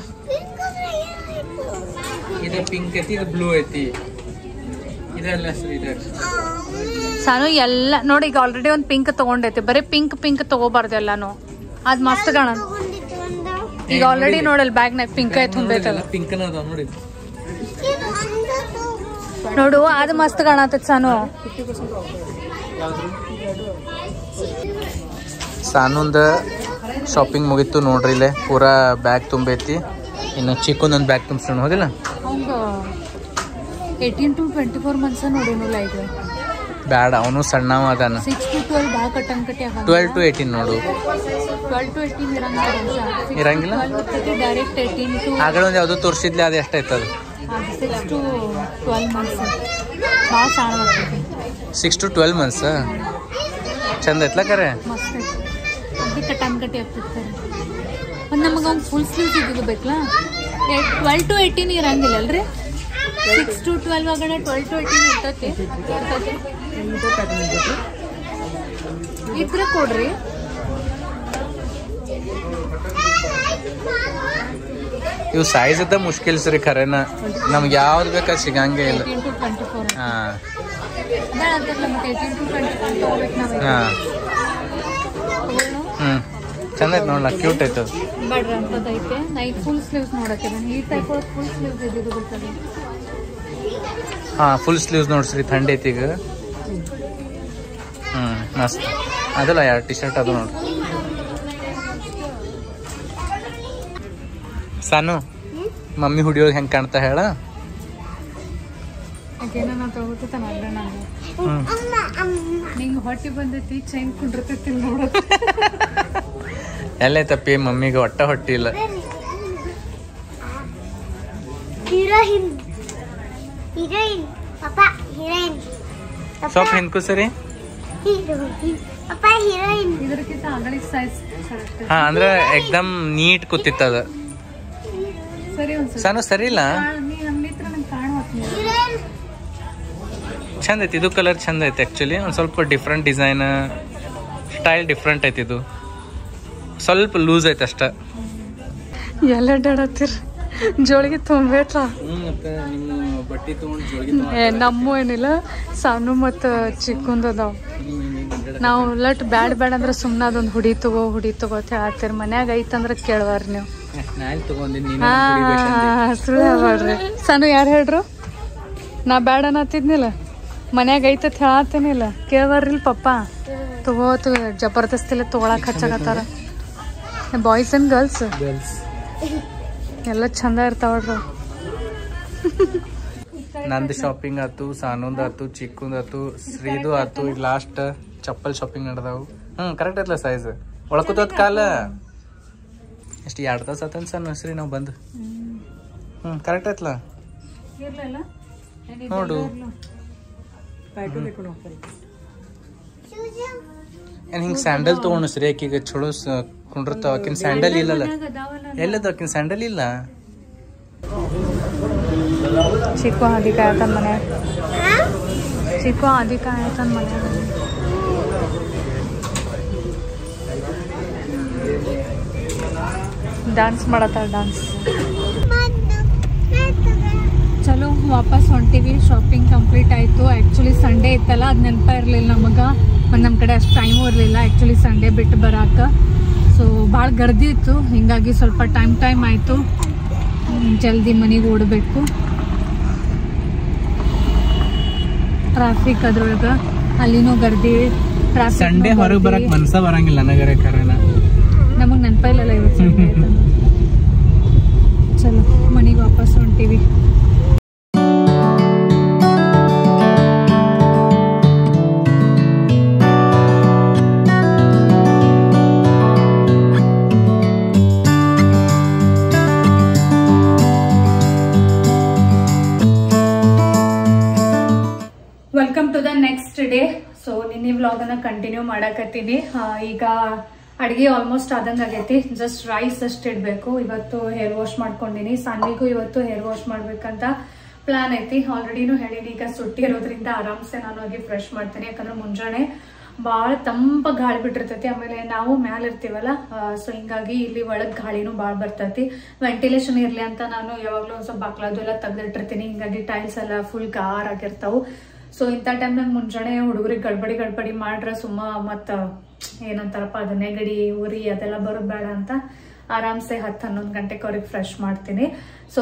ಇದು ಪಿಂಕ್ ಐತಿ, ಇದು ಬ್ಲೂ ಐತಿ. ಇದೆಲ್ಲ ಸಾನು ಎಲ್ಲ ನೋಡಿ, ಈಗ ಆಲ್ರೆಡಿ ಒಂದ್ ಪಿಂಕ್ ತಗೊಂಡೈತಿ. ಬರೀ ಪಿಂಕ್ ಪಿಂಕ್ ತಗೋಬಾರ್ದು ಎಲ್ಲಾನು. ಅದ್ ಮಸ್ತ್ ಕಾಣ. ಈಗ ಆಲ್ರೆಡಿ ನೋಡಲ್ ಬ್ಯಾಗ್ನಾಗ ಪಿಂಕ್ ಐತಿ ತುಂಬೈತಲ್ಲ. ಪಿಂಕ್ ನೋಡಿ ನೋಡು, ಅದ್ ಮಸ್ತ್ ಕಾಣತೈತಿ ಸಾನು. ಸಾನುಂದ ಶಾಪಿಂಗ್ ಮುಗಿತು ನೋಡ್ರಿ. ಇಲ್ಲೇ ಪೂರಾ ಬ್ಯಾಗ್ ತುಂಬೈತಿ. ಇನ್ನು ಚಿಕ್ಕಂದೊಂದು ಬ್ಯಾಗ್ ತುಂಬಿಸೋಣ, ಹೋದಿಲ್ಲ? Eighteen to twenty four months ನೋಡೋಣ. ಈಗ ಬ್ಯಾಡ, ಅವನು ಸಣ್ಣವ ಅದಾನ. ಸಿಕ್ಸ್ ಟು ಟ್ವೆಲ್ ಭಾಳ ಕಟ್ಟಂಗ್ ಕಟ್ಟಿ ಆಗ. ಟ್ವೆಲ್ ಟು ಏಟೀನ್ ನೋಡು. ಟ್ವೆಲ್ ಟು ಏಟೀನ್ ಇರಂಗಿಲ್ಲ. ಡೈರೆಕ್ಟ್ ಏಟೀನ್ ಟು ಆಗಲೇ ಒಂದು ಯಾವ್ದು ತೋರಿಸಿದ್ಲಿ, ಅದು ಎಷ್ಟಾಯ್ತದ? ಸಿಕ್ಸ್ ಟು ಟ್ವೆಲ್ ಮಂತ್ಸ್ ಭಾಳ ಸಾಣ ಆಗ್ತೈತಿ. ಸಿಕ್ಸ್ ಟು ಟ್ವೆಲ್ ಮಂತ್ಸ್ ಚಂದ ಐತ್ಲ ಕರೆ. ಮಸ್ತ್ ಐತಿ. ಅದು ಕಟ್ಟಂಗ್ ಕಟ್ಟಿ ಆಗ್ತೈತಿ. ಒಂದು ನಮಗೆ ಅವ್ನು ಫುಲ್ ಸ್ಲೀವ್ಸ್ ಇದ್ದಿದ್ದು ಬೇಕಲ್ಲ. ಟ್ವೆಲ್ ಟು ಏಟೀನ್ ಇರಂಗಿಲ್ಲ ಅಲ್ರಿ? ಸಿಕ್ಸ್ ಟು ಟ್ವೆಲ್ ಒಳಗಡೆ ಟ್ವೆಲ್ ಟು ಏಟೀನ್ ಇರ್ತೈತಿ. ಇದ್ರೆ ಕೊಡ್ರಿ. ಇವು ಸೈಜ್ ಅದ ಮುಷ್ಕಿಲ್ ಸರಿ ಖರೇನ. ನಮ್ಗೆ ಯಾವ್ದು ಬೇಕಾ ಸಿಗಂಗೆ ಇಲ್ಲ. ಹಾ ಹಾ ಹ್ಮ್ ಚಂದ ಐತೆ ನೋಡ್ಲ, ಕ್ಯೂಟ್ ಐತೆ. ಬೇಡ್ರಿ ಅಂತದೈತೆ. ನೈಟ್ ಫುಲ್ ಸ್ಲೀವ್ಸ್ ನೋಡಕ್ಕೆ ನಾನು ಈ ಟೈಪ್ ಒಳಗೆ ಫುಲ್ ಸ್ಲೀವ್ಸ್ ಇದ್ದಿದ್ದು ಬರ್ತದೆ. ಹಾ ಫುಲ್ ಸ್ಲೀವ್ಸ್ ನೋಡ್ಸ್ರಿ, ಥಂಡಿ ಐತಿ ಈಗ. ಹ್ಮ್ ಮಸ್ತ್ ಅದಲ್ಲ ಯಾರು ಟಿ ಶರ್ಟ್ ಅದು ನೋಡ್ರಿ. ಸಾನು ಮಮ್ಮಿ ಹುಡಿಯೋದು ಹೆಂಗೆ ಕಾಣ್ತಾ ಹೇಳ? ನಿಂಗೆ ಹೊಟ್ಟಿ ಬಂದೈತಿ, ಚೈನ್ ಕುಂಡಿರ್ತೈತಿ ನೋಡ. ಎಲ್ಲೈತಪ್ಪಿ ಮಮ್ಮಿಗೆ ಒಟ್ಟ ಹೊಟ್ಟಿ ಇಲ್ಲ. ಹೀರೋಯಿನ್ ಹೀರೋಯಿನ್ ಪಾಪ ಹೀರೋಯಿನ್ ಸ್ವಲ್ಪ ಹಿಂದ್ಕು ಸರಿ. ಪಾಪ ಹೀರೋಯಿನ್ ಇದಕ್ಕಿಂತ ಆಗಲಿ ಸೈಜ್ ಹಾ ಅಂದ್ರೆ ಎಕ್ದಮ್ ನೀಟ್ ಕೂತಿತ್ತದ. ಸರಿ ಒಂದ್ಸರಿ ಸಾನು ಸರಿ ಇಲ್ಲ. ಚಂದ ಐತಿ ಇದು, ಕಲರ್ ಚಂದ ಐತಿ ಆಕ್ಚುಲಿ. ಒಂದು ಸ್ವಲ್ಪ ಡಿಫ್ರೆಂಟ್ ಡಿಸೈನ್, ಸ್ಟೈಲ್ ಡಿಫ್ರೆಂಟ್ ಐತಿ. ಇದು ಸ್ವಲ್ಪ ಲೂಸ್ ಐತೆ ಅಷ್ಟ. ಎಲ್ಲ ಡಾಡತ್ತಿರ ಜೋಳಿಗೆ ತುಂಬೇತ್ಲ. ಏ ನಮ್ಮ ಏನಿಲ್ಲ, ಸಾನು ಮತ್ತು ಚಿಕ್ಕಂದು ಅದಾವ. ನಾವು ಲಟ್ ಬ್ಯಾಡ್ ಬ್ಯಾಡ್ ಅಂದ್ರೆ ಸುಮ್ಮನೆ ಅದೊಂದು ಹುಡಿ ತಗೋ ಹುಡಿ ತಗೋ ಅಂತ ಹೇಳ್ತೀರಿ. ಮನ್ಯಾಗ ಐತಂದ್ರೆ ಕೇಳ್ವಾರ ನೀವು. ಹಾ ಸುಳ್ಳು ಹೇಳ್ಬೇಡ್ರಿ. ಸಾನು ಯಾರು ಹೇಳ್ರು? ನಾ ಬ್ಯಾಡ್ ಅನ್ನತ್ತಿದ್ನಿಲ್ಲ, ಮನ್ಯಾಗ ಐತತ್ ಹೇಳತ್ತೇನಿಲ್ಲ. ಕೇಳ್ವಾರಿಲ್ ಪಪ್ಪ ತಗೋತ ಜಬರ್ದಸ್ತಿಲ್ಲ ತೊಗೊಳಕ್ ಹಚ್ಚಾಕತ್ತಾರ. ಬಾಯ್ಸ್ ಅಂಡ್ ಗರ್ಲ್ಸ್ ಎಲ್ಲ ಚಂದ ಇರ್ತಾವ್ರಿ. ನಂದು ಶಾಪಿಂಗ್ ಆತು, ಸಾನೂಂದ್ ಆತು, ಚಿಕ್ಕಂದ್ ಆತು, ಶ್ರೀದು ಆತು. ಈಗ ಲಾಸ್ಟ್ ಚಪ್ಪಲ್ ಶಾಪಿಂಗ್ ನಡೆದಾವು. ಹ್ಮ್ ಕರೆಕ್ಟ್ ಐತ್ಲ ಸೈಜ್. ಒಳಕೂತದ ಕಾಲ ಎಷ್ಟು ಎರಡು ತಾಸ ಆತನ್ ಸಣ್ಣ ಶ್ರೀ ನಾವು ಬಂದು. ಹ್ಮ್ ಕರೆಕ್ಟ್ ಐತ್ಲ ನೋಡು. ಏನ್ ಹಿಂಗ್ ಸ್ಯಾಂಡಲ್ ತಗೊಂಡು ಶ್ರೀ ಆಕಿಗ ಚಲೋ ಕುಂಡಿರ್ತಾವ. ಆಕಿನ್ ಸ್ಯಾಂಡಲ್ ಇಲ್ಲಲ್ಲ. ಎಲ್ಲದ ಆಕಿನ್ ಸ್ಯಾಂಡಲ್ ಇಲ್ಲ. ಚಿಕ್ಕು ಅಧಿಕ ಆಯ್ತನ್ ಮನ್ಯಾಗ. ಚಿಕ್ಕು ಅಧಿಕ ಆಯ್ತನ್ ಮನ್ಯಾಗ. ಡಾನ್ಸ್ ಮಾಡತ್ತಾಳ ಡಾನ್ಸ್. ಚಲೋ ವಾಪಸ್ ಹೊಂಟಿವಿ. ಶಾಪಿಂಗ್ ಕಂಪ್ಲೀಟ್ ಆಯಿತು. ಆ್ಯಕ್ಚುಲಿ ಸಂಡೇ ಇತ್ತಲ್ಲ, ಅದು ನೆನಪ ಇರಲಿಲ್ಲ ನಮಗೆ. ಮತ್ತು ನಮ್ಮ ಕಡೆ ಅಷ್ಟು ಟೈಮು ಇರಲಿಲ್ಲ ಆ್ಯಕ್ಚುಲಿ ಸಂಡೇ ಬಿಟ್ಟು ಬರೋಕೆ. ಸೊ ಭಾಳ ಗರ್ದಿ ಇತ್ತು, ಹೀಗಾಗಿ ಸ್ವಲ್ಪ ಟೈಮ್ ಟೈಮ್ ಆಯಿತು. ಜಲ್ದಿ ಮನೆಗೆ ಓಡಬೇಕು. ಟ್ರಾಫಿಕ್ ಅದ್ರೊಳಗೆ ಅಲ್ಲಿನೂ ಗರ್ದಿ. ಟ್ರಾಫಿಕ್ ಸಂಡೇ ಹೊರಗೆ ಬರಕ್ಕೆ ಮನ್ಸ ಬರಂಗಿಲ್ಲ ನನಗರೆ ಕರೆನ. ನಮಗೆ ನೆನಪ ಇಲ್ಲಲ್ಲ ಇವತ್ತು ಸಂಡೇ ಆಯ್ತು. ಚಲೋ ಮನೆಗೆ ವಾಪಸ್ ಹೊಂಟೀವಿ. Next day. ಸೊ ನಿನ್ನೆ ವ್ಲಾಗನ್ನ ಕಂಟಿನ್ಯೂ ಮಾಡಕತ್ತೀನಿ. ಈಗ ಅಡುಗೆ ಆಲ್ಮೋಸ್ಟ್ ಆದಂಗೆ ಆಗೈತಿ. ಜಸ್ಟ್ ರೈಸ್ ಅಷ್ಟು ಇಡಬೇಕು. ಇವತ್ತು ಹೇರ್ ವಾಶ್ ಮಾಡ್ಕೊಂಡಿನಿ. ಸಾನ್ವಿಗೂ ಇವತ್ತು ಹೇರ್ ವಾಶ್ ಮಾಡ್ಬೇಕಂತ ಪ್ಲಾನ್ ಐತಿ. ಆಲ್ರೆಡಿನೂ ಹೇಳಿನಿ, ಈಗ ಸುಟ್ಟಿ ಇರೋದ್ರಿಂದ ಆರಾಮ್ಸೆ ನಾನು ಹೋಗಿ ಫ್ರೆಶ್ ಮಾಡ್ತೀನಿ. ಯಾಕಂದ್ರೆ ಮುಂಜಾನೆ ಭಾಳ ತಂಪ ಗಾಳಿ ಬಿಟ್ಟಿರ್ತೈತಿ. ಆಮೇಲೆ ನಾವು ಮ್ಯಾಲ ಇರ್ತೀವಲ್ಲ, ಸೊ ಹಿಂಗಾಗಿ ಇಲ್ಲಿ ಒಳಗ್ ಗಾಳಿನೂ ಭಾಳ ಬರ್ತೈತಿ. ವೆಂಟಿಲೇಷನ್ ಇರ್ಲಿ ಅಂತ ನಾನು ಯಾವಾಗ್ಲೂ ಒಂದ್ ಸ್ವಲ್ಪ ಬಾಕ್ಲಾದು ಎಲ್ಲ ತೆಗ್ದಿಟ್ಟಿರ್ತೀನಿ. ಹಿಂಗಾಗಿ ಟೈಲ್ಸ್ ಎಲ್ಲ ಫುಲ್ ಗಾರ್ ಆಗಿರ್ತಾವು. ಸೊ ಇಂಥ ಟೈಮ್ನಾಗ ಮುಂಜಾನೆ ಹುಡುಗರಿಗೆ ಗಡ್ಬಡಿ ಗಡ್ಬಡಿ ಮಾಡ್ರ ಸುಮ್ಮ ಮತ್ತ ಏನಂತಾರಪ್ಪ ಅದ ನೆಗಡಿ ಉರಿ ಅದೆಲ್ಲ ಬರೋದ್ ಬೇಡ ಅಂತ ಆರಾಮ್ಸೆ ಹತ್ತು ಹನ್ನೊಂದು ಗಂಟೆಗೆ ಅವ್ರಿಗೆ ಫ್ರೆಶ್ ಮಾಡ್ತೀನಿ. ಸೊ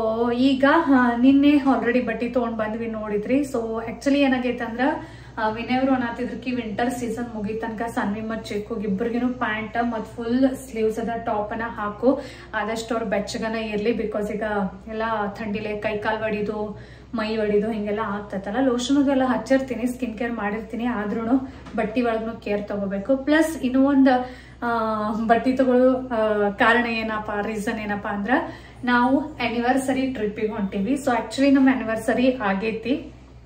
ಈಗ ನಿನ್ನೆ ಆಲ್ರೆಡಿ ಬಟ್ಟೆ ತೊಗೊಂಡ್ ಬಂದ್ವಿ, ನೋಡಿದ್ರಿ. ಸೊ ಆಕ್ಚುಲಿ ಏನಾಗೈತೆ ಅಂದ್ರ ವಿನಯವ್ರು ಅನ್ನತಿದ್ರಕಿ ವಿಂಟರ್ ಸೀಸನ್ ಮುಗಿ ತನಕ ಸನ್ವಿ ಮತ್ ಚಿಕ್ಕು ಇಬ್ಬರಿಗೂ ಪ್ಯಾಂಟ್ ಮತ್ ಫುಲ್ ಸ್ಲೀವ್ಸ್ ಅದ ಟಾಪ್ ಅನ್ನ ಹಾಕು, ಆದಷ್ಟು ಅವ್ರ ಬೆಚ್ಚಗನ ಇರ್ಲಿ. ಬಿಕಾಸ್ ಈಗ ಎಲ್ಲಾ ಥಂಡಿಲೆ ಕೈ ಕಾಲ್ ಹೊಡಿದು ಮೈ ಹೊಡಿದು ಹಿಂಗೆಲ್ಲ ಆಗ್ತೈತಲ್ಲ. ಲೋಷನ್ ಎಲ್ಲ ಹಚ್ಚಿರ್ತೀನಿ, ಸ್ಕಿನ್ ಕೇರ್ ಮಾಡಿರ್ತೀನಿ. ಆದ್ರೂ ಬಟ್ಟಿ ಒಳಗೂ ಕೇರ್ ತಗೋಬೇಕು. ಪ್ಲಸ್ ಇನ್ನೂ ಒಂದು ಬಟ್ಟೆ ತಗೊಳ್ಳೋ ಕಾರಣ ಏನಪ್ಪ, ರೀಸನ್ ಏನಪ್ಪಾ ಅಂದ್ರ ನಾವು ಆನಿವರ್ಸರಿ ಟ್ರಿಪ್ಪಿಗೆ ಹೊಂಟಿವಿ. ಸೊ ಆಕ್ಚುಲಿ ನಮ್ಮ ಆನಿವರ್ಸರಿ ಆಗೈತಿ.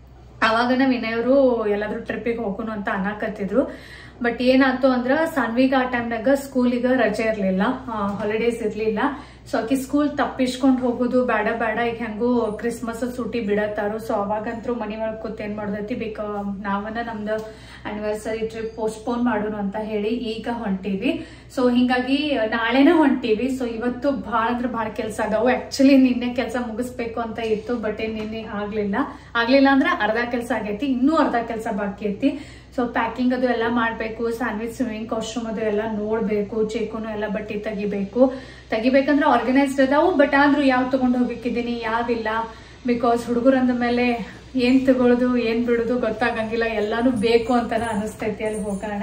ಅವಾಗನ ವಿನಯವರು ಎಲ್ಲಾದ್ರೂ ಟ್ರಿಪ್ಪಿಗೆ ಹೋಗೋಣ ಅಂತ ಅನ್ನಕತ್ತಿದ್ರು. ಬಟ್ ಏನಾಯ್ತು ಅಂದ್ರ ಸಾನ್ವಿಗ ಆ ಟೈಮ್ನಾಗ ಸ್ಕೂಲಿಗ ರಜೆ ಇರ್ಲಿಲ್ಲ, ಹಾಲಿಡೇಸ್ ಇರ್ಲಿಲ್ಲ. ಸೊ ಆಕಿ ಸ್ಕೂಲ್ ತಪ್ಪಿಸ್ಕೊಂಡ್ ಹೋಗೋದು ಬೇಡ ಬೇಡ, ಈಗ ಹೆಂಗೂ ಕ್ರಿಸ್ಮಸ್ ಸೂಟಿ ಬಿಡತ್ತಾರು. ಸೊ ಅವಾಗಂತೂ ಮನಿ ಒಳಗ್ ಕೂತ್ ಏನ್ ಮಾಡ್ದೈತಿ, ಬಿಕಾ ನಾವನ್ನ ನಮ್ದು ಆನಿವರ್ಸರಿ ಟ್ರಿಪ್ ಪೋಸ್ಟ್ಪೋನ್ ಮಾಡೋಣ ಅಂತ ಹೇಳಿ ಈಗ ಹೊಂಟೀವಿ. ಸೊ ಹಿಂಗಾಗಿ ನಾಳೆನ ಹೊಂಟೀವಿ. ಸೊ ಇವತ್ತು ಭಾಳ ಅಂದ್ರೆ ಭಾಳ ಕೆಲ್ಸ ಅದಾವು. ಆಕ್ಚುಲಿ ನಿನ್ನೆ ಕೆಲಸ ಮುಗಿಸ್ಬೇಕು ಅಂತ ಇತ್ತು, ಬಟ್ ಏನ್ ನಿನ್ನೆ ಆಗ್ಲಿಲ್ಲ. ಆಗ್ಲಿಲ್ಲ ಅಂದ್ರೆ ಅರ್ಧ ಕೆಲ್ಸ ಆಗೈತಿ, ಇನ್ನೂ ಅರ್ಧ ಕೆಲ್ಸ ಬಾಕಿ ಐತಿ. ಸೊ ಪ್ಯಾಕಿಂಗ್ ಅದು ಎಲ್ಲ ಮಾಡ್ಬೇಕು, ಸ್ಯಾಂಡ್ವಿಚ್ ಸ್ವಿಮ್ಮಿಂಗ್ ಕಾಸ್ಟ್ಯೂಮ್ ಅದು ಎಲ್ಲ ನೋಡ್ಬೇಕು, ಚೇಕುನು ಎಲ್ಲ ಬಟ್ಟೆ ತೆಗಿಬೇಕು. ತೆಗಿಬೇಕಂದ್ರೆ ಆರ್ಗನೈಸ್ಡ್ ಅದಾವು, ಬಟ್ ಆದ್ರೂ ಯಾವ ತಗೊಂಡ್ ಹೋಗ್ಬೇಕಿದ್ದೀನಿ ಯಾವಿಲ್ಲ. ಬಿಕಾಸ್ ಹುಡುಗರು ಅಂದ ಮೇಲೆ ಏನ್ ತಗೊಳ್ಳೋದು ಏನ್ ಬಿಡುದು ಗೊತ್ತಾಗಂಗಿಲ್ಲ. ಎಲ್ಲಾನು ಬೇಕು ಅಂತಾನ ಅನಿಸ್ತೈತಿ ಅಲ್ಲಿ ಹೋಗೋಣ.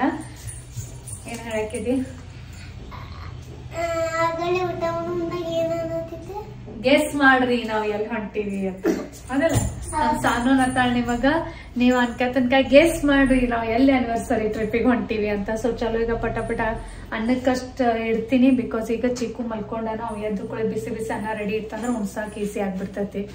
ಏನ್ ಹೇಳಕ್ಕಿದಿ? ಗೆಸ್ ಮಾಡ್ರಿ ನಾವ್ ಎಲ್ಲಿ ಹೊಂಟಿವಿ ಅಂತ. ಅದಲ್ಲ ಸಾನು ನತಾಳ್ ನಿಮಗ ನೀವ್ ಅನ್ಕತನ್ಕ ಗೆಸ್ ಮಾಡ್ರಿ ನಾವ್ ಎಲ್ಲಿ ಆನಿವರ್ಸರಿ ಟ್ರಿಪ್ಪಿಗೆ ಹೊಂಟಿವಿ ಅಂತ. ಸೊ ಚಲೋ ಈಗ ಪಟ ಪಟ ಅನ್ನಕ್ಕಷ್ಟ ಇಡ್ತೀನಿ. ಬಿಕಾಸ್ ಈಗ ಚಿಕ್ಕು ಮಲ್ಕೊಂಡ ನಾವ್ ಎದ್ದು ಕೂಡ ಬಿಸಿ ಬಿಸಿ ಅನ್ನ ರೆಡಿ ಇತ್ತಂದ್ರೆ ಉಣ್ಸಾಕ್ ಈಸಿ ಆಗ್ಬಿಡ್ತೈತಿ.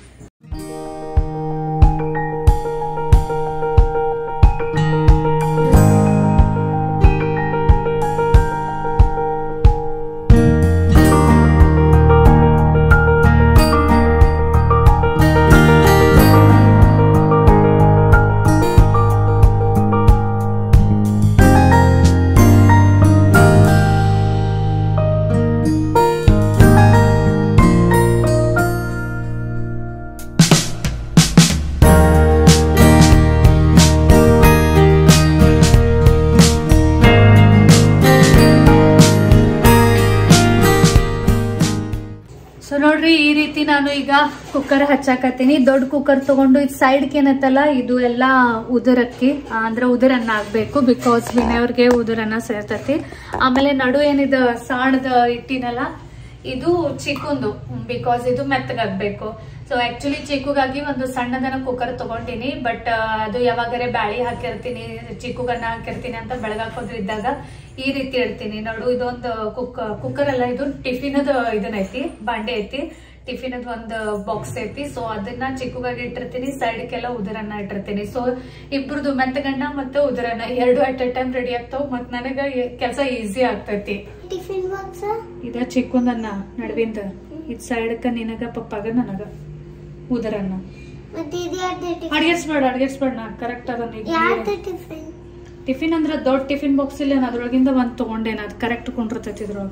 ನೋಡ್ರಿ ಈ ರೀತಿ ನಾನು ಈಗ ಕುಕ್ಕರ್ ಹಚ್ಚಾಕತ್ತೀನಿ. ದೊಡ್ಡ ಕುಕ್ಕರ್ ತಗೊಂಡು ಇದು ಸೈಡ್ಗೆ ಏನತ್ತಲ್ಲ ಇದು ಎಲ್ಲಾ ಉದುರಕ್ಕಿ ಅಂದ್ರೆ ಉದುರನ್ನ ಆಗ್ಬೇಕು. ಬಿಕಾಸ್ ವಿನಯವ್ರಿಗೆ ಉದುರನ್ನ ಸೇರ್ತತಿ. ಆಮೇಲೆ ನಡು ಏನಿದ ಸಾಣದ ಇಟ್ಟಿನಲ್ಲ ಇದು ಚಿಕ್ಕುಂದು, ಬಿಕಾಸ್ ಇದು ಮೆತ್ತಗಾಗ್ಬೇಕು. ಸೊ ಆಕ್ಚುಲಿ ಚಿಕ್ಕುಗಾಗಿ ಒಂದು ಸಣ್ಣದನ್ನ ಕುಕ್ಕರ್ ತಗೊಂಡಿನಿ. ಬಟ್ ಅದು ಯಾವಾಗರೆ ಬ್ಯಾಳಿ ಹಾಕಿರ್ತೀನಿ, ಚಿಕ್ಕುಗನ್ನ ಹಾಕಿರ್ತೀನಿ ಅಂತ ಬೆಳಗಾಕೋದ್ರಿದ್ದಾಗ ಈ ರೀತಿ ಇಡ್ತೀನಿ. ನೋಡು ಇದೊಂದು ಕುಕ್ ಕುಕ್ಕರ್ ಅಲ್ಲ, ಇದು ಟಿಫಿನದ ಇದನ್ನೈತಿ, ಬಾಂಡೆ ಐತಿ. ಟಿಫಿನದ್ ಒಂದು ಬಾಕ್ಸ್ ಐತಿ. ಸೊ ಅದನ್ನ ಚಿಕ್ಕುಗಾಗಿ ಇಟ್ಟಿರ್ತೀನಿ, ಸೈಡ್ಗೆಲ್ಲ ಉದುರನ್ನ ಇಟ್ಟಿರ್ತೀನಿ. ಸೊ ಇಬ್ರದು ಮೆತ್ತಗಣ್ಣ ಮತ್ತೆ ಉದುರನ್ನ ಎರಡು ಅಟ್ ಎ ಟೈಮ್ ರೆಡಿ ಆಗ್ತಾವ. ಮತ್ ನನಗ ಕೆಲಸ ಈಸಿ ಆಗ್ತೈತಿ. ಟಿಫಿನ್ ಬಾಕ್ಸ್ ಇದ ಚಿಕ್ಕುಂದನ್ನ ನಡುವಿಂದ ಇದ್ ಸೈಡ್ಕ ನಿನಗ ಪಪ್ಪಾಗ ನನಗ ಉದರನ್ನ ಅಡ್ಗೆಸ್ಬೇಡ ಅಡ್ಗೆಸ್ಬೇಡ ನಾ ಕರೆಕ್ಟ್ ಅದನ್ನ. ಟಿಫಿನ್ ಅಂದ್ರ ದೊಡ್ಡ ಟಿಫಿನ್ ಬಾಕ್ಸ್ ಇಲ್ಲ, ಅದ್ರೊಳಗಿಂದ ಒಂದ್ ತಗೊಂಡೇನ ಅದ್ ಕರೆಕ್ಟ್ ಕೊಂಡಿರ್ತೈತಿ ಇದ್ರೊಳಗ.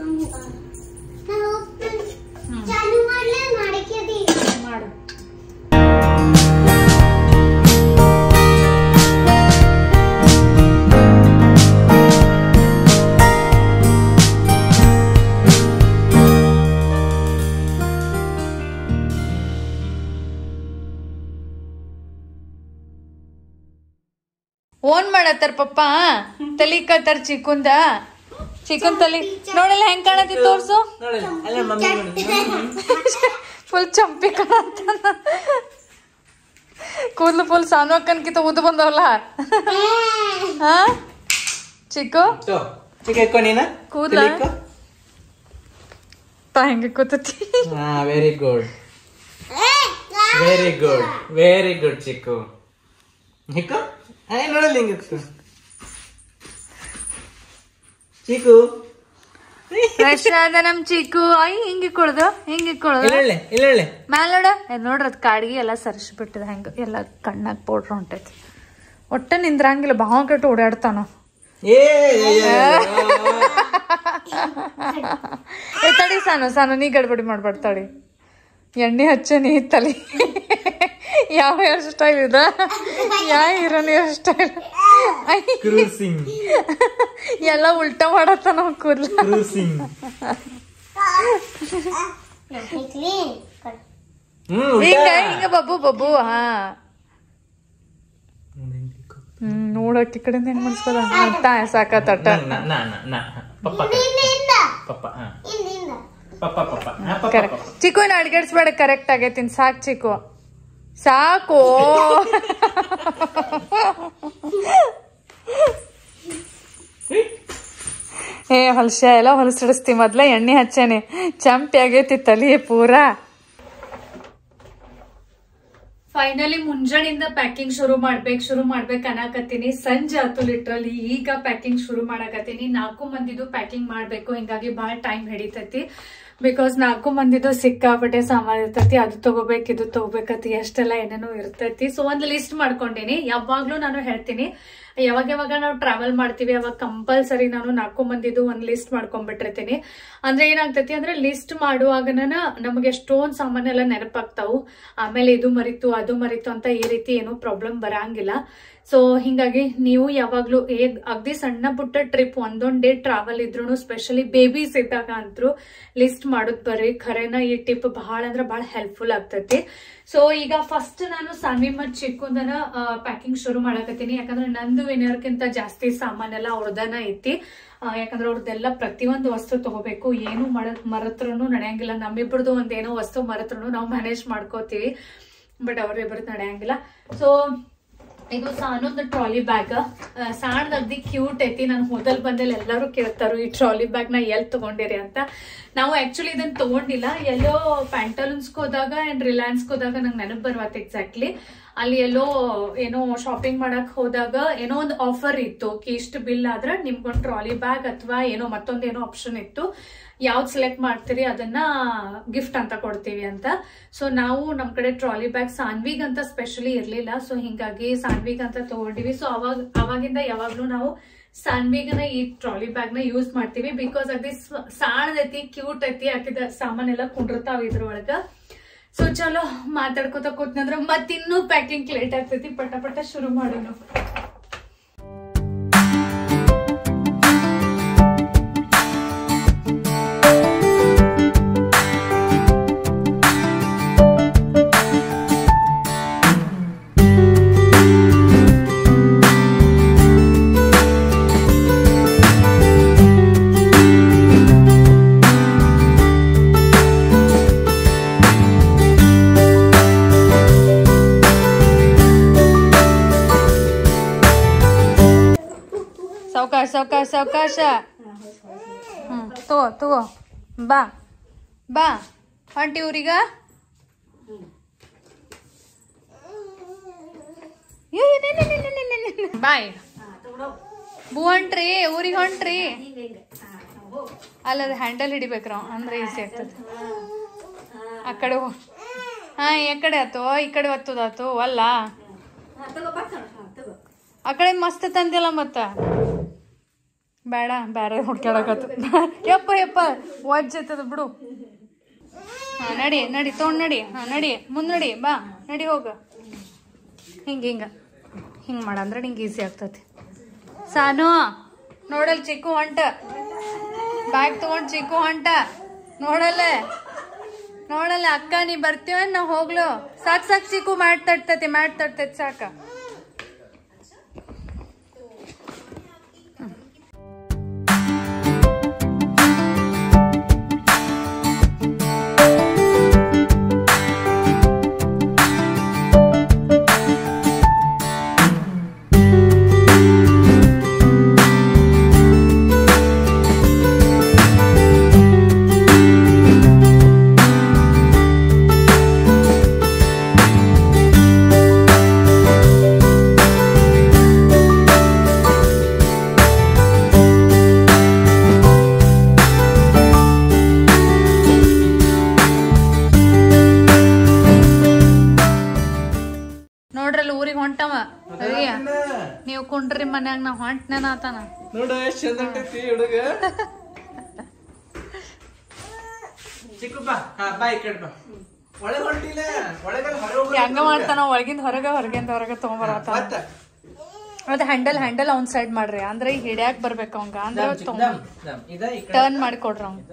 ಮಾಡು. ಓನ್ ಮಾಡತ್ತಾರ ಪಪ್ಪ, ತಲಿ ಕತ್ತಾರ ಚಿಕ್ಕುಂದ. ಚಿಕನ್ ತಲಿ ನೋಡಲ್ಲ ಹೆಂಗ್ ಕಾಣತಿ ತೋರ್ಸು. ಫುಲ್ ಚಂಪಿ ಕಾಣತ್ತ. ಕೂದ್ಲು ಫುಲ್ ಸಾನು ಅಕ್ಕನ್ಕಿಂತ ಉದ್ದು ಬಂದವಲ್ಲ. ಹಾ ಚಿಕ್ಕು ಕೂದ್ಲ ಹೆಂಗ ಕೂತತಿ. Very good very good very good ಚಿಕ್ಕು. ನೋಡಲ್ಲ ಹಿಂಗೆ ಚೀಕು ಫ್ರೆಶ್ ಆದ ನಮ್ ಚಿಕ್ಕು ಐ ಹಿಂಗೆ ಕೊಡ್ದು ಹಿಂಗೆ ಕೊಡ್ದು ಇಲ್ಲ ಇಲ್ಲ ಮ್ಯಾಲ ನೋಡ ನೋಡ್ರಿ ಅದ್ ಕಾಡಿಗೆ ಎಲ್ಲ ಸರಿಸ್ಬಿಟ್ಟಿದ ಹೆಂಗ ಎಲ್ಲ ಕಣ್ಣಾಗ ಪೌಡ್ರ್ ಹೊಂಟೈತಿ ಒಟ್ಟ ನಿಂದ್ರಂಗಿಲ್ಲ ಭಾವ ಕೆಟ್ಟು ಓಡಾಡ್ತಾನ ಏ ತಡಿ ಸಾನು ಸಾನು ನೀ ಗಡ್ಬಡಿ ಮಾಡ್ಬೇಡ ತಡಿ ಎಣ್ಣೆ ಹಚ್ಚ ನೀ ತಲೆ ಯಾವ ಹೇರ್ ಸ್ಟೈಲ್ ಇದ ಯಾವ ಹೀರೋನ್ ಹೇರ್ ಸ್ಟೈಲ್ ಎಲ್ಲ ಉಲ್ಟಾ ಮಾಡತ್ತ ನಾವ್ ಕೂದ್ಲ ಹಿಂಗ ಹಿಂಗ ಬಬ್ಬು ಬಬ್ಬು ಹಾ ಹ್ಮ್ ನೋಡಕ್ಕೆ ಕಡೆಯಿಂದ ಹೆಂಗ್ ಮನ್ಸ್ಕೊದ ಅಟ್ಟ ಸಾಕತ್ತ ಅಟ್ಟ ಚಿಕ್ಕು ಇನ್ನು ಅಡ್ಗೆಡ್ಸ್ಬೇಡ ಕರೆಕ್ಟ್ ಆಗೈತಿನ್ ಸಾಕ್ ಚಿಕ್ಕು ಸಾಕು ಏ ಹೊಲ್ಸ ಎಲ್ಲ ಹೊಲಸಿಡಿಸ್ತಿ ಮೊದ್ಲ ಎಣ್ಣೆ ಹಚ್ಚೇನೆ ಚಂಪಿ ಆಗೈತಿ ತಲಿ ಪೂರಾ ಫೈನಲಿ ಮುಂಜಾನಿಂದ ಪ್ಯಾಕಿಂಗ್ ಶುರು ಮಾಡ್ಬೇಕು ಶುರು ಮಾಡ್ಬೇಕು ಅನ್ನಕತ್ತೀನಿ ಸಂಜೆ ಆತು ಲಿಟ್ರಲಿ ಈಗ ಪ್ಯಾಕಿಂಗ್ ಶುರು ಮಾಡಕತ್ತೀನಿ ನಾಲ್ಕು ಮಂದಿದು ಪ್ಯಾಕಿಂಗ್ ಮಾಡ್ಬೇಕು ಹಿಂಗಾಗಿ ಬಹಳ ಟೈಮ್ ಹಿಡಿತೈತಿ ಬಿಕಾಸ್ ನಾಲ್ಕು ಮಂದಿದು ಸಿಕ್ಕಾಪಟ್ಟೆ ಸಾಮಾನ್ ಇರ್ತೈತಿ ಅದು ತಗೋಬೇಕು ಇದು ತಗೋಬೇಕತಿ ಎಷ್ಟೆಲ್ಲ ಏನೇನೋ ಇರ್ತೈತಿ ಸೊ ಒಂದ್ ಲಿಸ್ಟ್ ಮಾಡ್ಕೊಂಡೀನಿ ಯಾವಾಗ್ಲೂ ನಾನು ಹೇಳ್ತೀನಿ ಯಾವಾಗ ಯಾವಾಗ ನಾವು ಟ್ರಾವೆಲ್ ಮಾಡ್ತೀವಿ ಅವಾಗ ಕಂಪಲ್ಸರಿ ನಾನು ನಾಲ್ಕು ಮಂದಿದು ಒಂದ್ ಲಿಸ್ಟ್ ಮಾಡ್ಕೊಂಡ್ಬಿಟ್ಟಿರ್ತೀನಿ ಅಂದ್ರೆ ಏನಾಗ್ತೈತಿ ಅಂದ್ರೆ ಲಿಸ್ಟ್ ಮಾಡುವಾಗನ ನಮಗೆ ಎಷ್ಟೊಂದ್ ಸಾಮಾನೆಲ್ಲ ನೆನಪಾಗ್ತಾವು ಆಮೇಲೆ ಇದು ಮರಿತು ಅದು ಮರಿತು ಅಂತ ಈ ರೀತಿ ಏನೂ ಪ್ರಾಬ್ಲಮ್ ಬರಂಗಿಲ್ಲ ಸೊ ಹಿಂಗಾಗಿ ನೀವು ಯಾವಾಗ್ಲೂ ಹೇಗ್ ಅಗ್ದಿ ಸಣ್ಣ ಪುಟ್ಟ ಟ್ರಿಪ್ ಒಂದೊಂದ್ ಡೇ ಟ್ರಾವೆಲ್ ಇದ್ರು ಸ್ಪೆಷಲಿ ಬೇಬೀಸ್ ಇದ್ದಾಗ ಅಂತೂ ಲಿಸ್ಟ್ ಮಾಡೋದ್ ಬರ್ರಿ ಖರೇನ ಈ ಟಿಪ್ ಬಹಳ ಅಂದ್ರೆ ಬಹಳ ಹೆಲ್ಪ್ಫುಲ್ ಆಗ್ತೈತಿ ಸೊ ಈಗ ಫಸ್ಟ್ ನಾನು ಸಾನ್ವಿ ಮತ್ ಚಿಕ್ಕುಂದನ ಪ್ಯಾಕಿಂಗ್ ಶುರು ಮಾಡಕತ್ತೀನಿ ಯಾಕಂದ್ರೆ ನಂದು ವಿನರ್ಕಿಂತ ಜಾಸ್ತಿ ಸಾಮಾನೆಲ್ಲ ಅವ್ರದನ ಐತಿ ಯಾಕಂದ್ರೆ ಅವ್ರದ್ದೆಲ್ಲ ಪ್ರತಿಯೊಂದು ವಸ್ತು ತಗೋಬೇಕು ಏನು ಮಾಡ ಮರತ್ರನು ನಡೆಯಂಗಿಲ್ಲ ನಮ್ಮಿಬ್ರದ್ದು ಒಂದೇನೋ ವಸ್ತು ಮರತ್ರನು ನಾವು ಮ್ಯಾನೇಜ್ ಮಾಡ್ಕೋತೀವಿ ಬಟ್ ಅವ್ರಿಬ್ರದ್ದು ನಡೆಯಂಗಿಲ್ಲ ಸೊ ಇದು ಸಾನೊಂದು ಟ್ರಾಲಿ ಬ್ಯಾಗ್ ಸಾಣದ್ ಅಗ್ದಿ ಕ್ಯೂಟ್ ಐತಿ ನಾನು ಹೋದಲ್ ಬಂದಲ್ಲಿ ಎಲ್ಲರೂ ಕೇಳ್ತಾರು ಈ ಟ್ರಾಲಿ ಬ್ಯಾಗ್ ನ ಎಲ್ ತಗೊಂಡಿರಿ ಅಂತ ನಾವು ಆಕ್ಚುಲಿ ಇದನ್ನ ತಗೊಂಡಿಲ್ಲ ಎಲ್ಲೋ ಪ್ಯಾಂಟಲೂನ್ಸ್ಗೆ ಹೋದಾಗ ಅಂಡ್ ರಿಲಯನ್ಸ್ಗೆ ಹೋದಾಗ ನಂಗೆ ನೆನಪು ಬರ್ವತ್ ಎಕ್ಸಾಕ್ಟ್ಲಿ ಅಲ್ಲಿ ಎಲ್ಲೋ ಏನೋ ಶಾಪಿಂಗ್ ಮಾಡಕ್ ಹೋದಾಗ ಏನೋ ಒಂದು ಆಫರ್ ಇತ್ತು ಇಷ್ಟು ಬಿಲ್ ಆದ್ರೆ ನಿಮ್ಗೊಂದು ಟ್ರಾಲಿ ಬ್ಯಾಗ್ ಅಥವಾ ಏನೋ ಮತ್ತೊಂದೇನೋ ಆಪ್ಷನ್ ಇತ್ತು ಯಾವ್ದು ಸೆಲೆಕ್ಟ್ ಮಾಡ್ತೀರಿ ಅದನ್ನ ಗಿಫ್ಟ್ ಅಂತ ಕೊಡ್ತೀವಿ ಅಂತ ಸೊ ನಾವು ನಮ್ ಕಡೆ ಟ್ರಾಲಿ ಬ್ಯಾಗ್ ಸಾನ್ವಿಗ್ ಅಂತ ಸ್ಪೆಷಲಿ ಇರ್ಲಿಲ್ಲ ಸೊ ಹಿಂಗಾಗಿ ಸಾನ್ವಿಗ್ ಅಂತ ತಗೊಂಡಿವಿ ಸೊ ಅವಾಗ ಅವಾಗಿಂದ ಯಾವಾಗ್ಲೂ ನಾವು ಸಾನ್ವಿಗನ ಈ ಟ್ರಾಲಿ ಬ್ಯಾಗ್ ನ ಯೂಸ್ ಮಾಡ್ತೀವಿ ಬಿಕಾಸ್ ಅದೇ ಸಾಣದೈತಿ ಕ್ಯೂಟ್ ಐತಿ ಹಾಕಿದ ಸಾಮಾನೆಲ್ಲ ಕುಂಡಿರ್ತಾವ ಇದ್ರೊಳಗ ಸೊ ಚಲೋ ಮಾತಾಡ್ಕೋತ ಕೂತ್ನಂದ್ರ ಮತ್ತಿನ್ನೂ ಪ್ಯಾಕಿಂಗ್ ಲೇಟ್ ಆಗ್ತೈತಿ ಪಟ ಪಟ ಶುರು ಮಾಡೋಣ ಸಾವಕಾಶ ಸಾವಕಾಶ ಸಾವಕಾಶ ಹ್ಮ್ ತಗೋ ತಗೋ ಬಾ ಬಾ ಹೊಂಟಿ ಊರಿಗ ಬಾಯ್ ಬೂ ಹೊಂಟ್ರಿ ಊರಿಗೆ ಹೊಂಟ್ರಿ ಅಲ್ಲದ ಹ್ಯಾಂಡಲ್ ಹಿಡಿಬೇಕ್ರ ಅಂದ್ರೆ ಈಸಿ ಆಗ್ತದೆ ಆ ಕಡೆ ಹಾ ಈ ಕಡೆ ಆತು ಈ ಕಡೆ ಒತ್ತದಾತು ಅಲ್ಲ ಆ ಕಡೆ ಮಸ್ತ್ ತಂದಿಲ್ಲ ಮತ್ತ ಬೇಡ ಬೇರೆ ಹುಡ್ಕ್ಯಾಡಕತ್ತು ಯಪ್ಪ ಯಪ್ಪ ವಜ್ಜದ ಬಿಡು ಹಾ ನಡಿ ನಡಿ ತೊಗೊಂಡ್ ನಡಿ ಹಾ ನಡಿ ಮುಂದ್ ನಡಿ ಬಾ ನಡಿ ಹೋಗ ಹಿಂಗ ಹಿಂಗ ಹಿಂಗ ಮಾಡಂದ್ರೆ ನಿಂಗೆ ಈಸಿ ಆಗ್ತತಿ ಸಾನು ನೋಡಲ್ ಚಿಕ್ಕು ಹೊಂಟ ಬ್ಯಾಗ್ ತಗೊಂಡ್ ಚಿಕ್ಕು ಹೊಂಟ ನೋಡಲ್ಲ ನೋಡಲ್ಲ ಅಕ್ಕ ನೀ ಬರ್ತೀವ ನಾ ಹೋಗ್ಲು ಸಾಕ್ ಸಾಕ್ ಚಿಕ್ಕು ಮ್ಯಾಟ್ ತಟ್ತತಿ ಮ್ಯಾಟ್ ತಟ್ತತಿ ಸಾಕ ಊರಿಗೆ ಹೊಂಟವ ಅಯ್ಯ ನೀವು ಕುಂಡ್ರಿ ಮನ್ಯಾಗ ನಾ ಹೊಂಟ್ನೇನ ಆತಾನ ನೋಡ ಎಷ್ಟ್ ಚಂದ ಹೊಂಟೈತಿ ಹುಡುಗ ಚಿಕ್ಕ ಬಾ ಹಾ ಬಾ ಈ ಕಡೆ ಬಾ ಒಳಗೆ ಹೊಂಟಿಲ್ಲ ಒಳಗೆ ಹೊರಗೆ ಹೆಂಗ ಮಾಡ್ತಾನ ಒಳಗಿಂದ ಹೊರಗ ಹೊರಗಿಂದ ಹೊರಗ ತಗೊಂಬರತ್ತ ಅದ ಹ್ಯಾಂಡಲ್ ಹ್ಯಾಂಡಲ್ ಅವ್ನ್ ಸೈಡ್ ಮಾಡ್ರಿ ಅಂದ್ರೆ ಈಗ ಹಿಡಿಯಾಕ್ ಬರ್ಬೇಕು ಅವಂಗ ಅಂದ್ರೆ ಟರ್ನ್ ಮಾಡಿಕೊಡ್ರಿ ಅವ್ನ್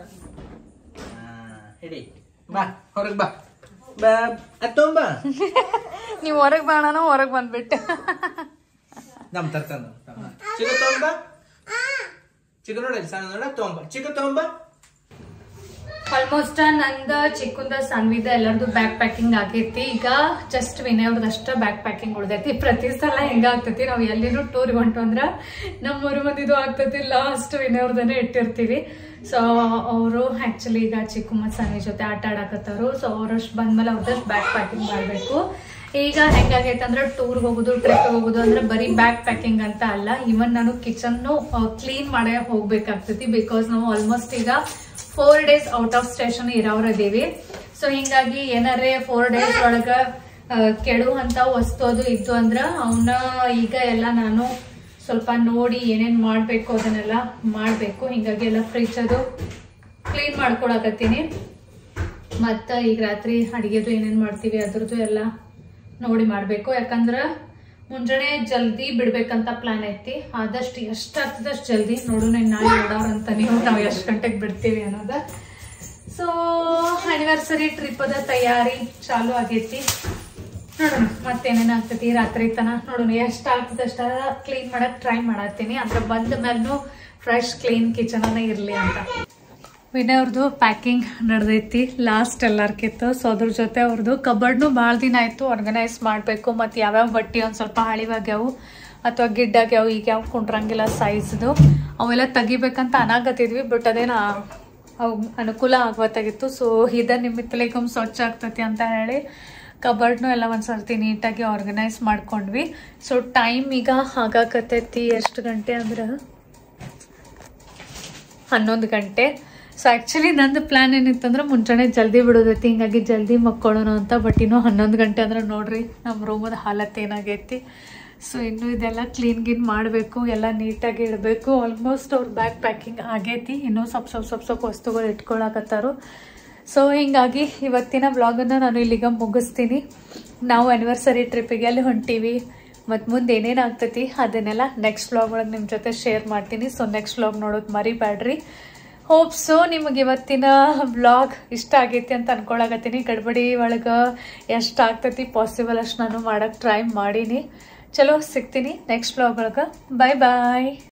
ಹಿಡಿ ಬಾ ಹೊರಗ್ ಬಾ ಬಾ ಅತ್ತೊಂಬ ನೀವ್ ಹೊರಗ್ ಬಾಣ ಹೊರಗ್ ಬಂದ್ಬಿಟ್ಟೆ ನಮ್ ತರ್ತಾನ ಚಿಕ್ಕ ತೊಂಬ ಚಿಕ್ಕ ನೋಡಿ ಸಣ್ಣ ನೋಡ ತೊಂಬ ಚಿಕ್ಕ ತೊಂಬ ಆಲ್ಮೋಸ್ಟ್ ನಂದ ಚಿಕ್ಕಂದ ಸಣ್ವಿದ ಎಲ್ಲರದು ಬ್ಯಾಗ್ ಪ್ಯಾಕಿಂಗ್ ಆಗೈತಿ ಈಗ ಜಸ್ಟ್ ವಿನಯ್ ಅವ್ರದಷ್ಟ ಬ್ಯಾಗ್ ಪ್ಯಾಕಿಂಗ್ ಉಳ್ದೈತಿ ಪ್ರತಿ ಸಲ ಹೆಂಗ ಆಗ್ತೈತಿ ನಾವ್ ಎಲ್ಲಿನೂ ಟೂರ್ ಹೊಂಟು ಅಂದ್ರ ನಮ್ ಮೂರು ಮಂದಿದು ಆಗ್ತೈತಿ ಲಾಸ್ಟ್ ವಿನಯ್ ಅವ್ರದನ್ನೇ ಇಟ್ಟಿರ್ತೀವಿ ಸೊ ಅವರು ಆಕ್ಚುಲಿ ಈಗ ಚಿಕ್ಕು ಮತ್ ಸನ್ವಿ ಜೊತೆ ಆಟ ಆಡಕತ್ತಾರು ಸೊ ಅವ್ರಷ್ಟು ಬಂದ್ಮೇಲೆ ಅವ್ರದಷ್ಟು ಬ್ಯಾಗ್ ಪ್ಯಾಕಿಂಗ್ ಮಾಡ್ಬೇಕು ಈಗ ಹೆಂಗಾಗೈತೆ ಅಂದ್ರೆ ಟೂರ್ ಹೋಗುದು ಟ್ರಿಪ್ ಹೋಗುದು ಅಂದ್ರೆ ಬರೀ ಬ್ಯಾಗ್ ಪ್ಯಾಕಿಂಗ್ ಅಂತ ಅಲ್ಲ ಇವನ್ ನಾನು ಕಿಚನ್ ಕ್ಲೀನ್ ಮಾಡೇ ಹೋಗ್ಬೇಕಾಗ್ತೈತಿ ಬಿಕಾಸ್ ನಾವು ಆಲ್ಮೋಸ್ಟ್ ಈಗ four days out of station ಇರೋರದೀವಿ ಸೊ ಹಿಂಗಾಗಿ ಏನಾರೇ ಫೋರ್ ಡೇಸ್ ಒಳಗ ಕೆಡುವಂತ ವಸ್ತು ಅದು ಇದ್ದು ಅಂದ್ರ ಅವನ್ನ ಈಗ ಎಲ್ಲ ನಾನು ಸ್ವಲ್ಪ ನೋಡಿ ಏನೇನ್ ಮಾಡ್ಬೇಕು ಅದನ್ನೆಲ್ಲ ಮಾಡ್ಬೇಕು ಹಿಂಗಾಗಿ ಎಲ್ಲ ಫ್ರಿಜ್ ಅದು ಕ್ಲೀನ್ ಮಾಡ್ಕೊಳಕತ್ತೀನಿ ಮತ್ತ ಈಗ ರಾತ್ರಿ ಅಡಿಗೆದು ಏನೇನ್ ಮಾಡ್ತೀವಿ ಅದ್ರದ್ದು ಎಲ್ಲ ನೋಡಿ ಮಾಡ್ಬೇಕು ಯಾಕಂದ್ರ ಮುಂಜಾನೆ ಜಲ್ದಿ ಬಿಡ್ಬೇಕಂತ ಪ್ಲಾನ್ ಐತಿ ಆದಷ್ಟು ಎಷ್ಟ್ ಆಗ್ತದಷ್ಟು ಜಲ್ದಿ ನೋಡೋಣ ನಾಳೆ ಓಡಾವ್ರಂತ ನೀವು ನಾವು ಎಷ್ಟ್ ಗಂಟೆಗೆ ಬಿಡ್ತೀವಿ ಅನ್ನೋದ ಸೊ ಆನಿವರ್ಸರಿ ಟ್ರಿಪ್ ಅದ ತಯಾರಿ ಚಾಲು ಆಗೈತಿ ನೋಡೋಣ ಮತ್ತೇನೇನ್ ಆಗ್ತೈತಿ ರಾತ್ರಿ ತನ ನೋಡೋಣ ಎಷ್ಟ್ ಆಗ್ತದಷ್ಟ ಕ್ಲೀನ್ ಮಾಡಕ್ ಟ್ರೈ ಮಾಡತ್ತೀನಿ ಅಂದ್ರೆ ಬಂದ ಮೇಲೂ ಫ್ರೆಶ್ ಕ್ಲೀನ್ ಕಿಚನ್ ಅನ್ನ ಇರ್ಲಿ ಅಂತ ವಿನಯ್ ಅವ್ರದ್ದು ಪ್ಯಾಕಿಂಗ್ ನಡೆದೈತಿ ಲಾಸ್ಟ್ ಎಲ್ಲಾರ್ಕಿತ್ತು ಸೊ ಅದ್ರ ಜೊತೆ ಅವ್ರದ್ದು ಕಬರ್ಡ್ನು ಭಾಳ ದಿನ ಆಯ್ತು ಆರ್ಗನೈಸ್ ಮಾಡಬೇಕು ಮತ್ತು ಯಾವ್ಯಾವ ಬಟ್ಟೆ ಒಂದು ಸ್ವಲ್ಪ ಹಳಿವಾಗ್ಯಾವು ಅಥವಾ ಗಿಡ್ಡಾಗ್ಯಾವು ಈಗ ಯಾವ ಕುಂಡ್ರಂಗಿಲ್ಲ ಸೈಜ್ದು ಅವೆಲ್ಲ ತೆಗಿಬೇಕಂತ ಅನಾಗತ್ತಿದ್ವಿ ಬಟ್ ಅದೇನ ಅವು ಅನುಕೂಲ ಆಗ್ವತ್ತಾಗಿತ್ತು ಸೊ ಇದ ನಿಮಿತ್ತಲೇಕಮ್ ಸ್ವಚ್ಛ ಆಗ್ತೈತಿ ಅಂತ ಹೇಳಿ ಕಬರ್ಡ್ನು ಎಲ್ಲ ಒಂದು ಸರ್ತಿ ನೀಟಾಗಿ ಆರ್ಗನೈಸ್ ಮಾಡ್ಕೊಂಡ್ವಿ ಸೊ ಟೈಮ್ ಈಗ ಆಗಾಕತ್ತೈತಿ ಎಷ್ಟು ಗಂಟೆ ಅಂದ್ರೆ ಹನ್ನೊಂದು ಗಂಟೆ ಸೊ ಆ್ಯಕ್ಚುಲಿ ನಂದು ಪ್ಲ್ಯಾನ್ ಏನಿತ್ತಂದ್ರೆ ಮುಂಚೆನೇ ಜಲ್ದಿ ಬಿಡೋದೈತಿ ಹಿಂಗಾಗಿ ಜಲ್ದಿ ಮಕ್ಕೊಳ್ಳೋಣ ಅಂತ ಬಟ್ ಇನ್ನೂ ಹನ್ನೊಂದು ಗಂಟೆ ಅಂದ್ರೆ ನೋಡ್ರಿ ನಮ್ಮ ರೂಮದ ಹಾಲತ್ ಏನಾಗೈತಿ ಸೊ ಇನ್ನೂ ಇದೆಲ್ಲ ಕ್ಲೀನ್ ಗಿನ್ ಮಾಡಬೇಕು ಎಲ್ಲ ನೀಟಾಗಿ ಇಡಬೇಕು ಆಲ್ಮೋಸ್ಟ್ ಅವ್ರ ಬ್ಯಾಗ್ ಪ್ಯಾಕಿಂಗ್ ಆಗೈತಿ ಇನ್ನೂ ಸ್ವಲ್ಪ ಸ್ವಲ್ಪ ಸ್ವಲ್ಪ ಸ್ವಲ್ಪ ವಸ್ತುಗಳು ಇಟ್ಕೊಳಕತ್ತಾರು ಸೊ ಹಿಂಗಾಗಿ ಇವತ್ತಿನ ವ್ಲಾಗನ್ನು ನಾನು ಇಲ್ಲಿಗ ಮುಗಿಸ್ತೀನಿ ನಾವು ಆ್ಯನಿವರ್ಸರಿ ಟ್ರಿಪ್ಪಿಗೆ ಅಲ್ಲಿ ಹೊಂಟೀವಿ ಮತ್ತು ಮುಂದೆ ಏನೇನು ಆಗ್ತೈತಿ ಅದನ್ನೆಲ್ಲ ನೆಕ್ಸ್ಟ್ ವ್ಲಾಗ್ ಒಳಗೆ ನಿಮ್ಮ ಜೊತೆ ಶೇರ್ ಮಾಡ್ತೀನಿ ಸೊ ನೆಕ್ಸ್ಟ್ ವ್ಲಾಗ್ ನೋಡೋದು ಮರಿಬೇಡ್ರಿ ಹೋಪ್ ಸೊ ನಿಮಗೆ ಇವತ್ತಿನ ವ್ಲಾಗ್ ಇಷ್ಟ ಆಗೈತಿ ಅಂತ ಅನ್ಕೊಳಕತ್ತೀನಿ ಗಡ್ಬಡಿ ಒಳಗೆ ಎಷ್ಟು ಆಗ್ತೈತಿ ಪಾಸಿಬಲ್ ಅಷ್ಟು ನಾನು ಮಾಡೋಕ್ಕೆ ಟ್ರೈ ಮಾಡೀನಿ ಚಲೋ ಸಿಗ್ತೀನಿ ನೆಕ್ಸ್ಟ್ ವ್ಲಾಗ್ ಒಳಗೆ ಬಾಯ್ ಬಾಯ್